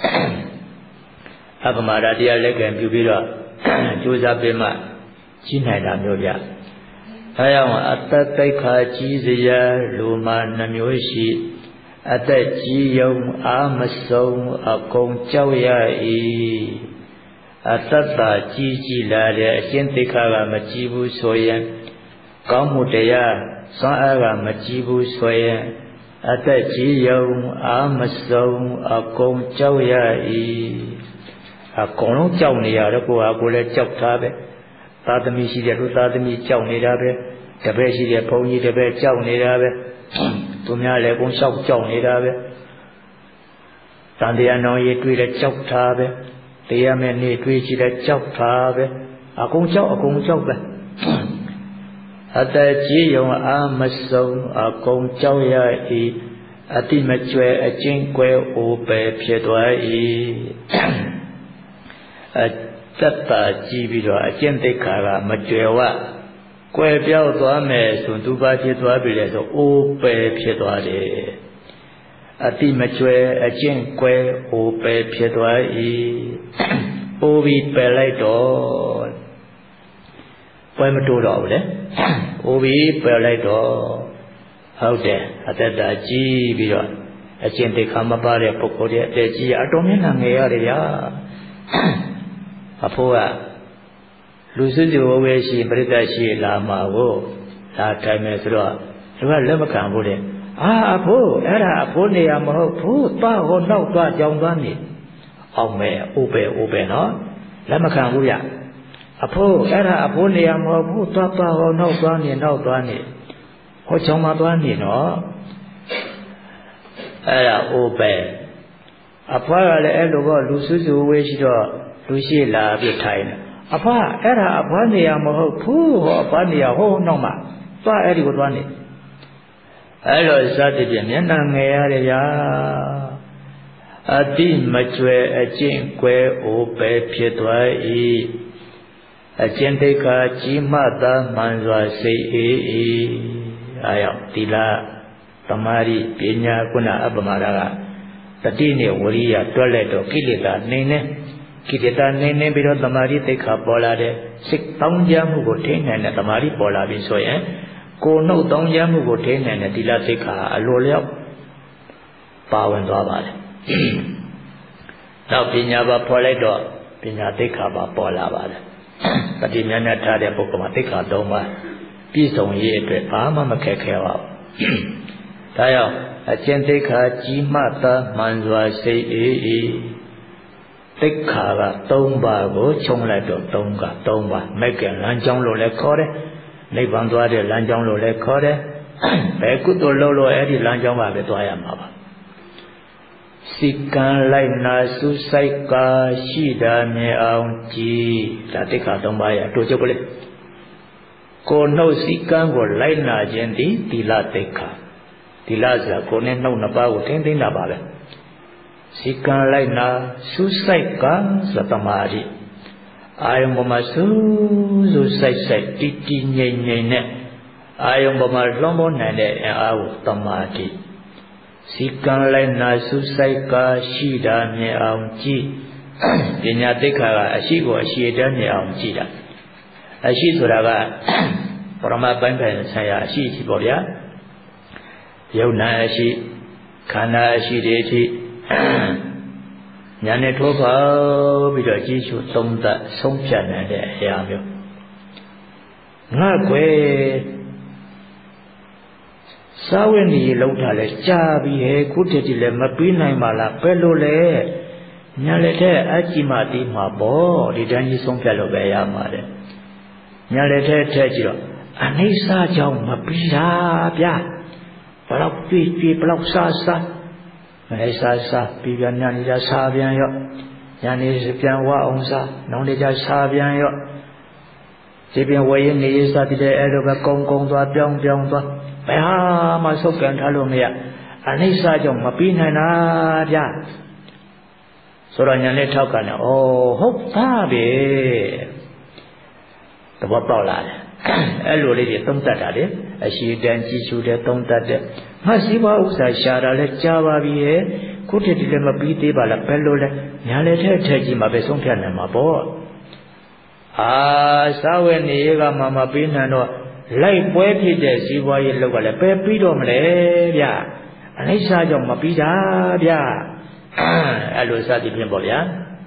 S1: အပမဒတရားလက်ကံပြုပြီးတော့ကြိုးစားပေးမှကြီးနိုင်တာမျိုးဗျအဲကြောင့်အသက်သိက္ခာကြီးစရာလူမှနှမျိုးရှိအသက်ကြီးယုံအာမဆုံးအကုန်ကြောက်ရ၏အတ္တတာကြီးကြီးလာတဲ့အကျင့်သိက္ခာကမကြီးဘူးဆိုရင်ကောင်းမှုတရားစွမ်းအားကမကြီးဘူးဆိုရင်အသက်ကြီးယုံအာမဆုံးအကုန်ကြောက်ရ၏အကုန်လုံးကြောက်နေရတော့ကိုယ်ဟာကိုယ်လည်းကြောက်ထားပဲသာသမီရှိတဲ့လူသာသမီကြောက်နေတာပဲတပည့်ရှိတဲ့ဘုန်းကြီးတပည့်ကြောက်နေတာပဲသူများလည်းကုန်လျှောက်ကြောက်နေတာပဲတန်တရားနောင်ရည်တွေ့တဲ့ကြောက်ထားပဲတရားမဲ့နေတွေ့ရှိတဲ့ကြောက်ထားပဲအကုန်ကြောက်အကုန်ကြောက်ပဲအတကြီးယုံအာမဆုံးအကုန်ကြောက်ရ၏အတိမကျွဲအကျဉ်ကွဲအိုပဲဖြစ်သွား၏အတ္တကြီးပြီးတော့အကျင့်သိက္ခာကမကျွဲဝကွယ်ပြောက်သွားမယ်ဆိုသူပါဖြစ်သွားပြီလေဆိုအိုးပယ်ဖြစ်သွားတယ်အတိမကျွဲအကျင့်ကွယ်အိုးပယ်ဖြစ်သွား၏အိုးပြီးပယ်လိုက်တော့ပွဲမတိုးတော့ဘူးလေအိုးပြီးပယ်လိုက်တော့ဟုတ်တယ်အသက်တာကြီးပြီးတော့အကျင့်တိခါမပါတဲ့ပုဂ္ဂိုလ်ရဲ့အသက်ကြီးအတော်မျက်နှာငယ်ရတယ်ဗျာအဖိုးကလူစုစုဝေဝေရှိပြိတ္တရှိလာမှာကိုလာထိုင်မယ်ဆိုတော့သူကလက်မခံဘူးတဲ့အာအဖိုးအဲ့ဒါအဖိုးနေရမဟုတ်ဘူးသွားဟောနောက်သွားကြောင်သွားနေအောင်မဲ့အိုးပဲအိုးပဲနော်လက်မခံဘူးဗျအဖိုးအဲ့ဒါအဖိုးနေရမဟုတ်ဘူးသွားသွားဟောနောက်သွားနေနောက်သွားနေဟောချောင်းမသွားနေနော်အဲ့ဒါအိုးပဲအဖွားကလည်းအဲ့လိုကလူစုစုဝေးရှိတော့လူရှိလာပြီးထိုင်တယ်အဖွားအဲ့ဒါအဖွားနေရမဟုတ်ဘူးဟောအဖွားနေရဟောနောက်မှသွားအဲ့ဒီကိုသွားနေအဲ့လိုစသဖြင့်မျက်နှာငယ်ရတယ်ဗျာအတိမကျွဲအကျင့်ကွယ်အိုးပဲဖြစ်သွား၏အကျင့်တိတ်ခါကြီးမှသာမှန်စွာစိတ်အေးအေးအားရောက်သီလသမာဓိပညာကုဏအပ္ပမဒါကတတိနဲ့ဝရိယတွက်လိုက်တော့ကိလေသာနှိမ့်နေကိလေသာနှိမ့်နေပြီးတော့သမာဓိတိတ်ခါပေါ်လာတဲ့စိတ်တောင်းကြမှုကိုထိန်းနိုင်တဲ့သမာဓိပေါ်လာပြီဆိုရင်ကိုယ်နှုတ်တောင်းကြမှုကိုထိန်းနိုင်တဲ့သီလတိတ်ခါအလိုလျောက်ပါဝင်သွားပါတယ်နောက်ပညာပါပေါ်လိုက်တော့ပညာတိတ်ခါပါပေါ်လာပါတယ်တတိမြတ်မြတ်ထားတဲ့ပုဂ္ဂိုလ်မှာတိတ်ခါသုံးပါးပြည့်စုံရေးအတွက်ဘာမှမခက်ခဲပါဘူးဒါကြောင့်အကျင့်တိတ်ခါကြီးမှသာမှန်စွာစိတ်အေးအေးတိတ်ခါကသုံးပါးကိုခြုံလိုက်တော့သုံးကသုံးပါးမဲ့ကလမ်းကြောင်းလို့လည်းခေါ်တယ်နိဗ္ဗာန်သွားတဲ့လမ်းကြောင်းလို့လည်းခေါ်တယ်ဘယ်ကုသိုလ်လုပ်လို့အဲ့ဒီလမ်းကြောင်းကပဲသွားရမှာပါစိကံလိုက်နာစုဆိုင်ကာရှိတာမြင်အောင်ကြည်ဒါတိတ်ခါသုံးပါးရအတူချုပ်ကလေးကိုနှုတ်စိကံကိုလိုက်နာခြင်းသည်သီလတိတ်ခါသီလဆိုတာကိုယ်နဲ့နှုတ်နှစ်ပါးကိုထိမ့်သိမ့်တာပါပဲစိကံလိုက်နာစုဆိုင်ကာသတ္တမာတိအာယုံပေါ်မှာစူးစူးဆိုင်ဆိုင်တည်တည်ငြိမ်ငြိမ်နဲ့အာယုံပေါ်မှာလွှမ်းမိုးနိုင်တဲ့အင်အားကိုတမာတိစိကံလိုက်နာစုဆိုင်ကာရှိတာမြင်အောင်ကြည့်ပညာတိတ်ခါကအရှိကိုအရှိတည်းမြင်အောင်ကြည့်တာအရှိဆိုတာကပရမပိုင်းပိုင်းဆိုင်ရာအရှိရှိပေါ့ဗျာယုံနာအရှိခန္ဓာအရှိတွေအထိညာနဲ့ထိုးပေါက်ပြီးတော့ကြည့်ရှုသုံးသပ်ဆုံးဖြတ်နိုင်တဲ့အရာမျိုးငါကွယ်စာဝိနည်းလောက်တာလဲကြာပြီဟဲ့ခုတည်းတည်းလည်းမပြီးနိုင်ပါလားပဲလို့လဲညာလက်တဲ့အကြည့်မှတီးမှာပေါ့ဒီတန်းကြီးဆုံးဖြတ်လို့ပဲရမှာတဲ့ညာလက်တဲ့ထက်ကြည့်တော့အနိစ္စကြောင့်မပြီးတာဗျာဘလောက်ကြည့်ကြည့်ဘလောက်စားစားအဲစားစားပြီးပြန်ညာနေကြစားပြန်ရော့ညာနေပြန်ဝအောင်စားနောက်နေကြစားပြန်ရော့ဒီပြန်ဝယ်ရင်နေရစားပြီးတဲ့အဲ့လိုပဲကုံကုံသွားပြောင်းပြောင်းသွားဘယ်ဟာမှဆုတ်ကန်ထားလို့မရအနိစ္စကြောင့်မပြီးနိုင်တာဗျာဆိုတော့ညာနဲ့ထောက်ကန်တယ်ဩဟုတ်သားပဲသဘောပေါက်လာတယ်အဲ့လိုလေးတွေသုံးတတ်တာလေအရှိတန်ကြည်ချူတဲ့သုံးတတ်တဲ့ငါစီးပွားဥစ္စာရှာတာလဲကြားပါပြီရဲ့ခုတည်းတည်းလည်းမပြီးသေးပါလားဘယ်လိုလဲညာလည်းထဲထဲကြီးမှာပဲဆုံးဖြတ်နိုင်မှာပေါ့အာသာဝေနေကမှမပြီးနိုင်တော့လိုက်ပွဲဖြစ်တဲ့စီးပွားရေးလောက်ကလည်းပဲပြီးတော့မလဲဗျအနိစ္စကြောင့်မပြီးတာဗျအဲ့လိုစသည်ဖြင့်ပေါ့ဗျာ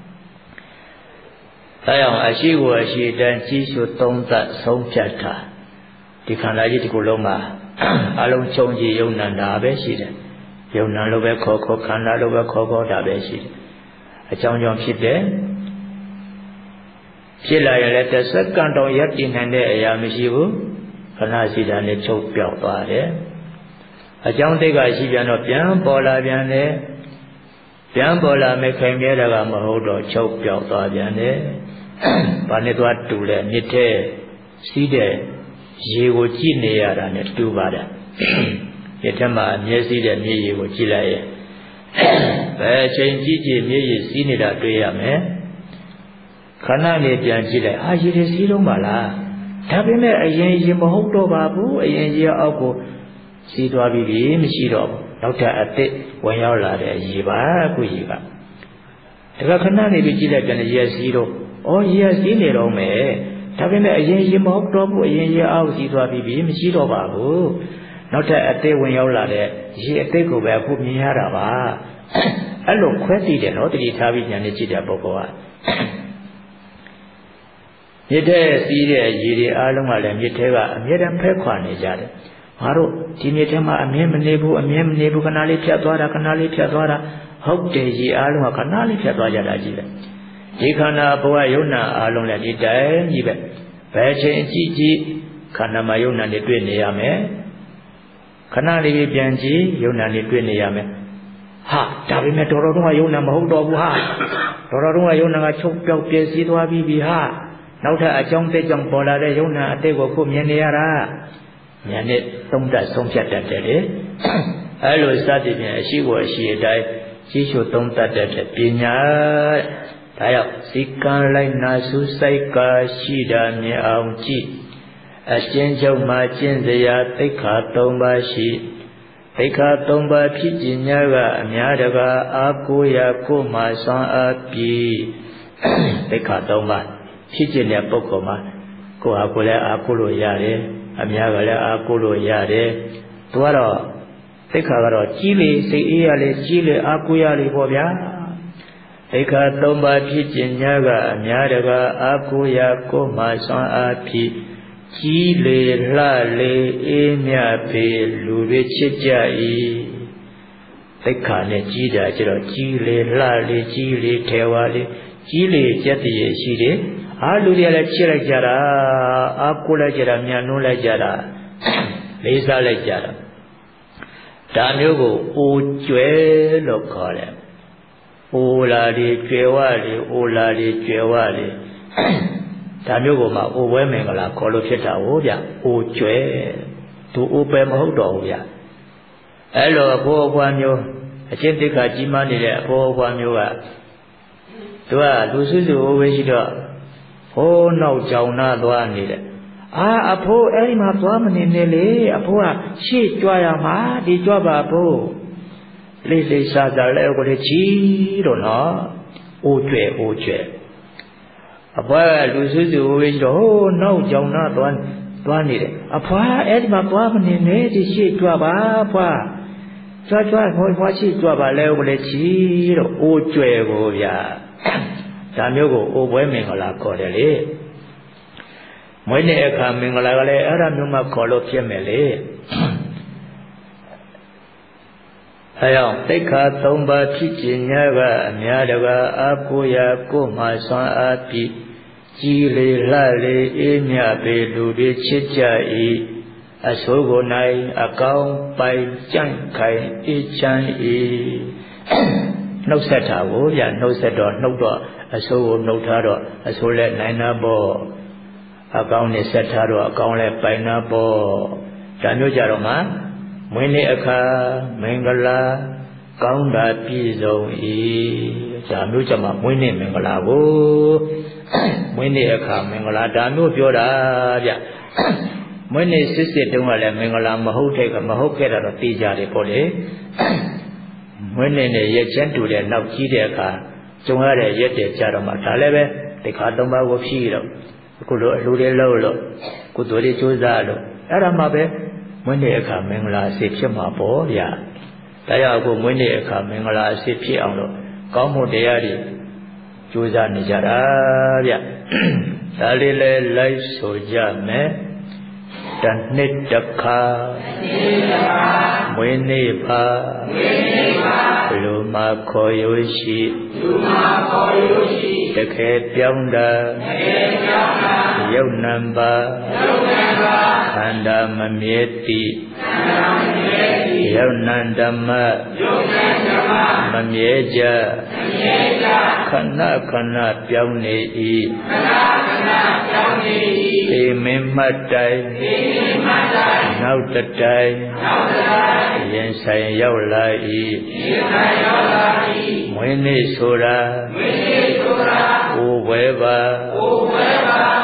S1: ဒါကြောင့်အရှိကိုအရှိတန်ကြီးစုသုံးသပ်ဆုံးဖြတ်တာဒီခန္ဓာကြီးဒီကိုယ်လုံးမှာအလုံးချုံကြည်ယုံနံတာပဲရှိတယ်ယုံနံလိုပဲခေါ်ခေါ်ခန္ဓာလိုပဲခေါ်ခေါ်တာပဲရှိတယ်အကြောင်းကြောင့်ဖြစ်တယ်ဖြစ်လာရင်လည်းတစ်စက္ကန့်တော့ရပ်တည်နိုင်တဲ့အရာမရှိဘူးခဏရှိတာနဲ့ချုပ်ပြောက်သွားတယ်အကြောင်းတိတ်ကရှိပြန်တော့ပြန်ပေါ်လာပြန်တယ်ပြန်ပေါ်လာမယ်ခိုင်မြဲတာကမဟုတ်တော့ချုပ်ပြောက်သွားပြန်တယ်ဘာနဲ့သွားတူလဲမြစ်ထဲစီးတဲ့ရေကိုကြည့်နေရတာနဲ့တူပါတယ်မြစ်ထဲမှာအမြဲစီးတဲ့မြစ်ရေကိုကြည့်လိုက်ရင်ဘယ်အချိန်ကြည့်ကြည့်မြစ်ရေစီးနေတာတွေ့ရမယ်ခဏနေပြန်ကြည့်လိုက်အာရေတွေစီးတော့မလားဒါပေမဲ့အရင်ရင်မဟုတ်တော့ပါဘူးအရင်ကြီးအောက်ကိုစီးသွားပြီးပြီမရှိတော့ဘူးနောက်ထပ်အစ်စ်ဝင်ရောက်လာတဲ့ရေပါအခုရေကတခါခဏနေပြီးကြည့်လိုက်ပြန်ရေစီးတော့ဩရေစီးနေတော့မယ်ဒါပေမဲ့အရင်ရင်မဟုတ်တော့ဘူးအရင်ရေအောက်စီးသွားပြီးပြီမရှိတော့ပါဘူးနောက်ထပ်အစ်စ်ဝင်ရောက်လာတဲ့ရေအစ်စ်ကိုပဲအခုမြင်ရတာပါအဲ့လိုခွဲသိတယ်နော်တတိထားပြီးညာနေကြည့်တဲ့ပုဂ္ဂိုလ်ကမြစ်ထဲစီးတဲ့ရေတွေအားလုံးကလည်းမြစ်ထဲကအမြဲတမ်းဖဲခွာနေကြတယ်ငါတို့ဒီမြစ်ထဲမှာအမြဲမနေဘူးအမြဲမနေဘူးခဏလေးဖြတ်သွားတာခဏလေးဖြတ်သွားတာဟုတ်တယ်ရေအားလုံးကခဏလေးဖြတ်သွားကြတာကြီးပဲဒီခန္ဓာဘဝယုံနာအားလုံးလည်းဒီတိုင်းကြီးပဲဘယ်ချိန်ကြည့်ကြည့်ခန္ဓာမှာယုံနာတွေတွေ့နေရမယ်ခဏလေးပြန်ကြည့်ယုံနာတွေတွေ့နေရမယ်ဟာဒါပေမဲ့တော်တော်တော့ယုံနာမဟုတ်တော့ဘူးဟာတော်တော်တော့ယုံနာကချုပ်ပြောက်ပြည့်စည်သွားပြီးပြီဟာနောက်ထပ်အကြောင်းတက်ကြောင့်ပေါ်လာတဲ့ယုံနာအတိတ်ကိုခုမြင်နေရတာဉာဏ်နဲ့သုံးသပ်ဆုံးဖြတ်တတ်တယ်လေအဲလိုစသည်ဖြင့်အရှိကိုအရှိအတိုင်းရှိရှုသုံးသပ်တတ်တဲ့ပညာဒါရောက်စီကံလိုက်နာစုစိုက်ကရှိတာမြင်အောင်ကြည့်အရှင်းချုပ်မှာကျင့်စရာသိက္ခာ၃ပါးရှိသိက္ခာ၃ပါးဖြစ်ခြင်းများကအများတကာအာကိုရာကိုမှဆွမ်းအားပြီးသိက္ခာ၃ပါးဖြစ်ခြင်းတဲ့ပုဂ္ဂိုလ်မှာကိုယ်ဟာကိုယ်လည်းအာကိုလို့ရတယ်အများကလည်းအာကိုလို့ရတယ်သူကတော့သိက္ခာကတော့ကြီးလေစိတ်အေးရလေကြီးလေအာကိုရလေပေါ့ဗျာသိက္ခာ၃ပါးဖြစ်ခြင်းများကအများတကာအာကိုရာကိုမှဆွမ်းအားပြီးကြီးလေလှလေအေးမြပေလူတွေချစ်ကြ၏သိက္ခာနဲ့ကြီးတာကျတော့ကြီးလေလှလေကြီးလေထေဝါလေကြီးလေကြက်တည်းရှိတယ်အားလူတွေလည်းချစ်လိုက်ကြတာအားကိုလိုက်ကြတာမြန်နှုံးလိုက်ကြတာလေးစားလိုက်ကြတာဒါမျိုးကိုအိုကျွဲလို့ခေါ်တယ်အိုလာတွေကျွဲဝတွေအိုလာတွေကျွဲဝတွေဒါမျိုးကိုမှအိုပွဲမင်္ဂလာခေါ်လို့ဖြစ်တာဟုတ်ဗျအိုကျွဲသူအိုပဲမဟုတ်တော့ဘူးဗျအဲ့လိုအဖို့အဖွားမျိုးအချင်းတိက္ခာကြီးမားနေတဲ့အဖို့အဖွားမျိုးကသူကလူစုစုအိုဝေးရှိတော့ဟိုးနောက်ကြောင်နာသွားနေတယ်အာအဖိုးအဲ့ဒီမှာသွားမနေနဲ့လေအဖိုးကရှေ့ကြွရမှာဒီကြွပါဖို့လေးလေးစားစားလဲကိုလေချီတော့နော်အိုးကျွဲအိုးကျွဲအဖွားကလူစုစုဝေးတော့ဟိုးနောက်ကြောင်နာသွားသွားနေတယ်အဖွားအဲ့ဒီမှာသွားမနေနဲ့ဒီရှေ့ကြွပါဖွားကြွကြွဟိုဖွားရှေ့ကြွပါလဲကိုလေချီတော့အိုးကျွဲကိုဗျာဒါမျိုးကိုအိုပွဲမင်္ဂလာခေါ်တယ်လေမွေးနေ့အခါမင်္ဂလာကလည်းအဲ့ဒါမျိုးမှခေါ်လို့ဖြစ်မယ်လေအဲကြောင့်သိက္ခာ၃ပါးဖြစ်ခြင်းများကအများတကာအာကိုရာကိုမှဆွမ်းအားပြီးကြီးလေလှလေအေးမြပေလူတွေချစ်ကြ၏အဆိုးကိုနိုင်အကောင်းပိုင်ကြန့်ခိုင်အေးချမ်း၏နှုတ်ဆက်တာကိုဗျနှုတ်ဆက်တော့နှုတ်တော့အဆိုးကိုနှုတ်ထားတော့အဆိုးလည်းနိုင်တာပေါ့အကောင်းနဲ့ဆက်ထားတော့အကောင်းလည်းပိုင်တာပေါ့ဒါမျိုးကြတော့မှမွေးနေ့အခါမင်္ဂလာကောင်းတာပြည့်စုံ၏ဒါမျိုးကြမှာမွေးနေ့မင်္ဂလာကိုမွေးနေ့အခါမင်္ဂလာဒါမျိုးပြောတာဗျမွေးနေ့စစ်စစ်တုန်းကလည်းမင်္ဂလာမဟုတ်တဲ့ကမဟုတ်ခဲ့တာတော့သိကြတယ်ပေါ့လေမွေးနေ့နဲ့ရက်ချင်းတူတဲ့နောက်ကြီးတဲ့အခါကျုံရတဲ့ရက်တဲ့ကြတော့မှဒါလည်းပဲသိက္ခာ၃ပါးကိုဖြည့်တော့အခုလိုအလူတွေလို့လို့ကုသိုလ်တွေကြိုးစားလို့အဲ့ဒါမှပဲမွေးနေ့အခါမင်္ဂလာအစစ်ဖြစ်မှာပေါ့ဗျာဒါကြောင့်အခုမွေးနေ့အခါမင်္ဂလာအစစ်ဖြစ်အောင်လို့ကောင်းမှုတရားတွေကြိုးစားနေကြတာဗျဒါလေးလည်းလိုက်ဆိုကြမယ်တနှစ်တစ်ခါမွေးနေ့ပါလူမှာခေါ်ရရှိလူမှာခေါ်ရရှိတခဲပြောင်းတာတခဲပြောင်းတာယုတ်နံပါယုတ်နံပါခန္ဓာမမြဲတိခန္ဓာမမြဲတိယုတ်နံဓမ္မယုတ်နံဓမ္မမမြဲကြမမြဲကြခဏခဏပြောင်းနေ၏ခဏခဏပြောင်းနေ၏သေမင်းမှတ်တိုင်သေမင်းမှတ်တိုင်နောက်တတိုင်နောက်တတိုင်ရင်ဆိုင်ရောက်လာ၏ရင်ဆိုင်ရောက်လာ၏မွေးနေ့ဆိုတာမွေးနေ့ဆိုတာအိုဝဲပါအိုဝဲပါဒီချ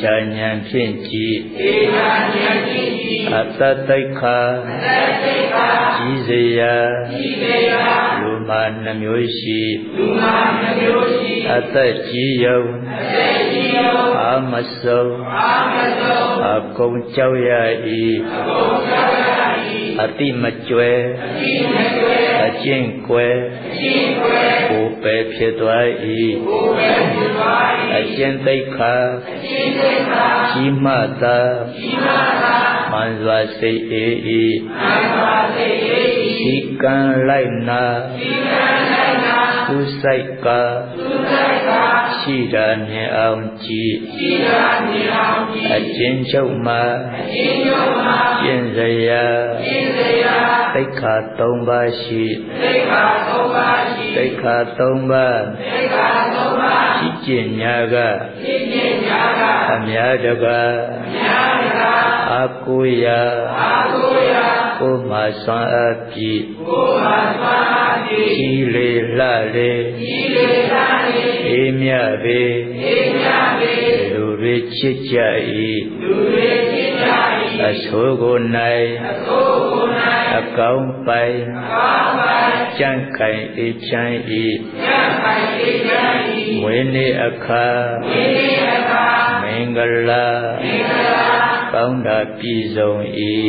S1: ချာဉာဏ်ဖြင့်ကြည်အတ္တတိတ်ခာကြီးစေရာလူမာနှမျိုးရှိအတ္တကြီးယုံအာမဆုံးအကုန်ကြောက်ရ၏အတိမကျွဲအကျင့်ကွယ်ကိုယ်ပဲဖြစ်သွား၏အကျင့်သိက္ခာကြီးမှသာမှန်စွာစိတ်အေး၏စီကံလိုက်နာသူစိုက်ကရှိတာမြင်အောင်ကြည်အကျဉ်းချုပ်မှာကျင့်စရာသိက္ခာသုံးပါးရှိသိက္ခာသုံးပါးရှိကျင့်ညာကအများတကားအာကိုရာကိုမှဆွမ်းအပ်ပြီးကြီးလေလှလေအေးမြပေလူတွေချစ်ကြ၏အဆိုးကို၌အကောင်းပိုင်ကြံ့ခိုင်အေးချမ်း၏ဝိနည်းအခါမင်္ဂလာကောင်းတာပြည့်စုံ၏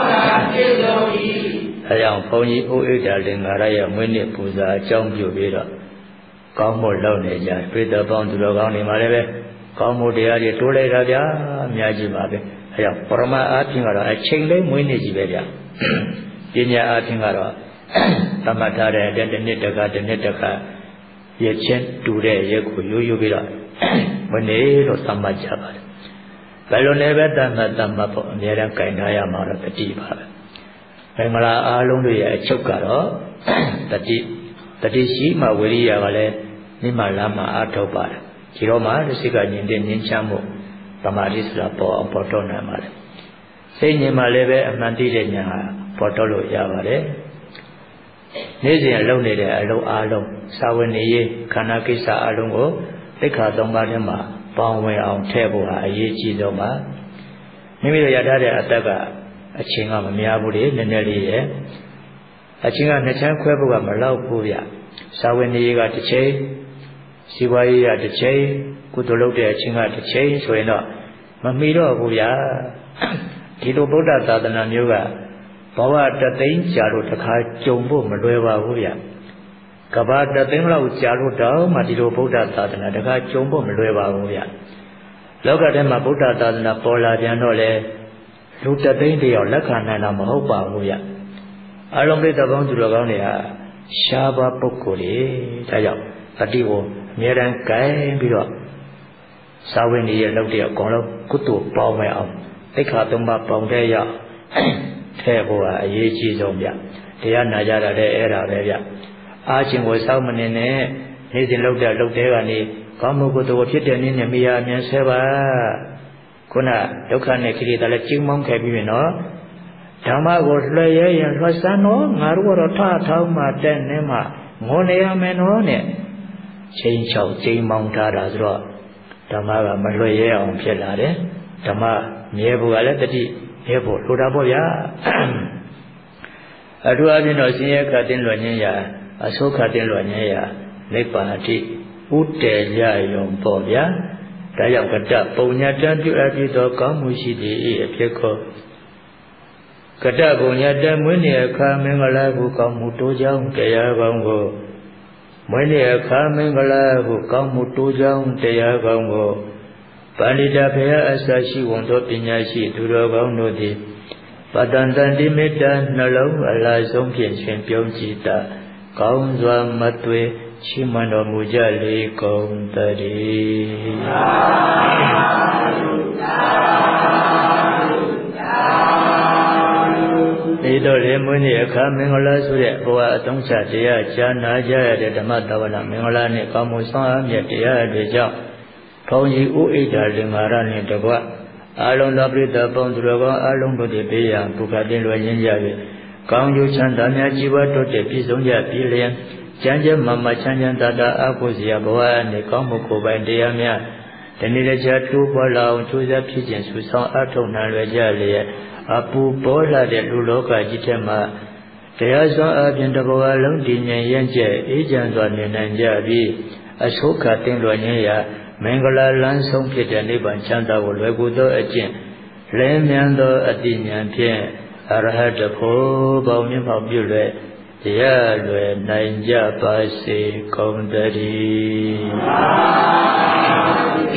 S1: အဲကြောင့်ဘုန်းကြီးဥဣဒ္ဓလင်္ကာရရဲ့မွေးနေ့ပူဇာအကြောင်းပြုပြီးတော့ကောင်းဖို့လုပ်နေကြပြိတ္တပေါင်းသူတော်ကောင်းတွေမှာလည်းပဲကောင်းမှုတရားတွေတိုးလိုက်တာဗျာအများကြီးပါပဲအဲကြောင့်ပရမအားဖြင့်ကတော့အချိန်လေးမွေးနေ့ကြီးပဲဗျာပညာအားဖြင့်ကတော့သမထတဲ့တစ်နှစ်တစ်ခါတစ်နှစ်တစ်ခါရချင်းတူတဲ့ရက်ကိုရိုးရိုးပြီးတော့မနေ့လို့သတ်မှတ်ကြပါတယ်ဘယ်လိုလဲပဲတတ်မှတ်တတ်မှတ်ဖို့အများအားကြင်ထားရမှာတော့တတိပါပဲမင်္ဂလာအားလုံးတွေရဲ့အချုပ်ကတော့တတိတတိရှိမှဝိရိယကလည်းနိမလာမှအားထုတ်ပါတယ်ဒီတော့မှစိတ်ကညင်တဲ့ညင်ချမ်းမှုသမာဓိဆိုတာပေါ်အောင်ပေါ်တော့နိုင်ပါတယ်စိတ်ညင်မှလည်းပဲအမှန်တည်းတဲ့ဉာဏ်ဟာပေါ်တော့လို့ရပါတယ်နေ့စဉ်အလုပ်နေတဲ့အလုပ်အားလုံးစာဝင်နေရေးခန္ဓာကိစ္စအားလုံးကိုသိက္ခာသုံးပါးထဲမှာပေါင်းဝင်အောင်ထည့်ဖို့ဟာအရေးကြီးဆုံးပါမိမိတို့ရထားတဲ့အတ္တကအချိန်ကမများဘူးလေနည်းနည်းလေးရဲ့အချိန်ကနှစ်ချမ်းခွဲဖို့ကမလောက်ဘူးဗျစာဝင်နေရေးကတစ်ချိန်စီဝါရေးကတစ်ချိန်ကုသိုလ်လုပ်တဲ့အချိန်ကတစ်ချိန်ဆိုရင်တော့မမီတော့ဘူးဗျာဒီလိုဗုဒ္ဓသာသနာမျိုးကဘဝတသိန်းကြာလို့တခါကြုံဖို့မလွယ်ပါဘူးဗျကဘာတသိန်းလောက်ကြာလို့တော့မှဒီလိုဗုဒ္ဓသာသနာတခါကြုံဖို့မလွယ်ပါဘူးဗျလောကထဲမှာဗုဒ္ဓသာသနာပေါ်လာပြန်တော့လေလူတသိန်းတယောက်လက်ခံနိုင်တာမဟုတ်ပါဘူးဗျအလုံးပြည့်တော်ကောင်းသူတော်ကောင်းတွေဟာရှားပါပုဂ္ဂိုလ်တွေဒါကြောင့်တတိကိုအမြဲတမ်းကြိုင်ပြီးတော့စာဝင်နေရလုပ်တဲ့အကောင်လုံးကုသိုလ်ပေါင်းမဲ့အောင်သိက္ခာသုံးပါးပေါင်းတဲ့ရောက်ထဲဖို့ဟာအရေးကြီးဆုံးဗျတရားနာကြတာလည်းအဲ့ဒါပဲဗျအားချင်းကိုစောင့်မနေနဲ့နေ့စဉ်လုပ်တဲ့လုပ်တဲ့ကနေကောင်းမှုကုသိုလ်ဖြစ်တဲ့နည်းနဲ့မိယာအမြန်ဆဲပါခုနဒုက္ခနဲ့ကိလေသာလည်းကျင်းမောင်းခဲ့ပြီးပြီနော်ဓမ္မကိုလွှဲရဲရင်လွှတ်စမ်းတော့ငါတို့ကတော့ထထောင်းမှတဲ့နေမှငိုနေရမယ်နော်နဲ့ချိန်ချောက်ကျင်းမောင်းထားတာဆိုတော့ဓမ္မကမလွှဲရဲအောင်ဖြစ်လာတယ်ဓမ္မမြဲဖို့ကလည်းတတိမြဲဖို့လိုတာပေါ့ဗျာအထူးအဖြင့်တော့ဆင်းရဲခတ်တင်လွယ်ခြင်းရာအဆိုးခတ်တင်လွယ်ခြင်းရာနိဗ္ဗာန်အထိဥတည်ရယုံပေါ့ဗျာဒါကြောင့်ကတ္တပုံညာတံပြုအပ်ပြီးသောကောင်းမှုရှိသည့်အဖြစ်ကိုကတ္တပုံညာတံမွေးနေ့အခါမင်္ဂလာဟုကောင်းမှုတိုးကြောင်းတရားကောင်းကိုမွေးနေ့အခါမင်္ဂလာဟုကောင်းမှုတိုးကြောင်းတရားကောင်းကိုပါဠိတဘုရားအစရှိဝန်သောပညာရှိသူတော်ကောင်းတို့သည်ပတ္တန်တန်တိမေတ္တာနှလုံးအလားဆုံးဖြင့်ရှင်ပြုံးကြည်တာကောင်းစွာမသွေချီးမွမ်းတော်မူကြလေကုန်တည်းဒီတော့လေမွေးနေ့အခါမင်္ဂလာဆိုတဲ့ဘဝအသုံးချတရားကြားနာကြရတဲ့ဓမ္မသဝနာမင်္ဂလာနဲ့ကောင်းမှုဆောင်အားမြတ်တရားတွေကြောင့်ဘုန်းကြီးဥဣဒ္ဓလင်္ကာရနှင့်တကွအာလုံးသောပြိတ္တပေါင်းသူတော်ကောင်းအာလုံးတို့သည်ပေးရန်ပုခတင်လွယ်ရင်းကြ၍ကောင်းကျိုးချမ်းသာများကြီးပွားတိုးတက်ပြည့်စုံကြပြီးလျင်ကျမ်းကျမ်းမာမာချမ်းချမ်းသာသာအားကိုးစရာဘဝနှင့်ကောင်းမှုကိုယ်ပိုင်တရားများတနေ့တခြားတိုးပွားလာအောင်ကြိုးစားဖြစ်ခြင်းစုဆောင်အထောက်နှံလွယ်ကြလျက်အပူပေါ်လာတဲ့လူလောကကြီးထဲမှာတရားစွမ်းအပြင်တဘောအလုံးတည်ငြိမ်ရင့်ကျက်အေးချမ်းစွာနေနိုင်ကြပြီးအဆိုးခတ်တင်လွယ်ခြင်းရာမင်္ဂလာလန်းဆုံးဖြစ်တဲ့နိဗ္ဗာန်ချမ်းသာကိုလွယ်ကူသောအကျင့်လဲမြန်သောအတိညာဖြင့်အရဟတဖို့ပေါင်းမြတ်ဖောက်ပြုလွယ်တရားလွယ်နိုင်ကြပါစေကုန်တည်း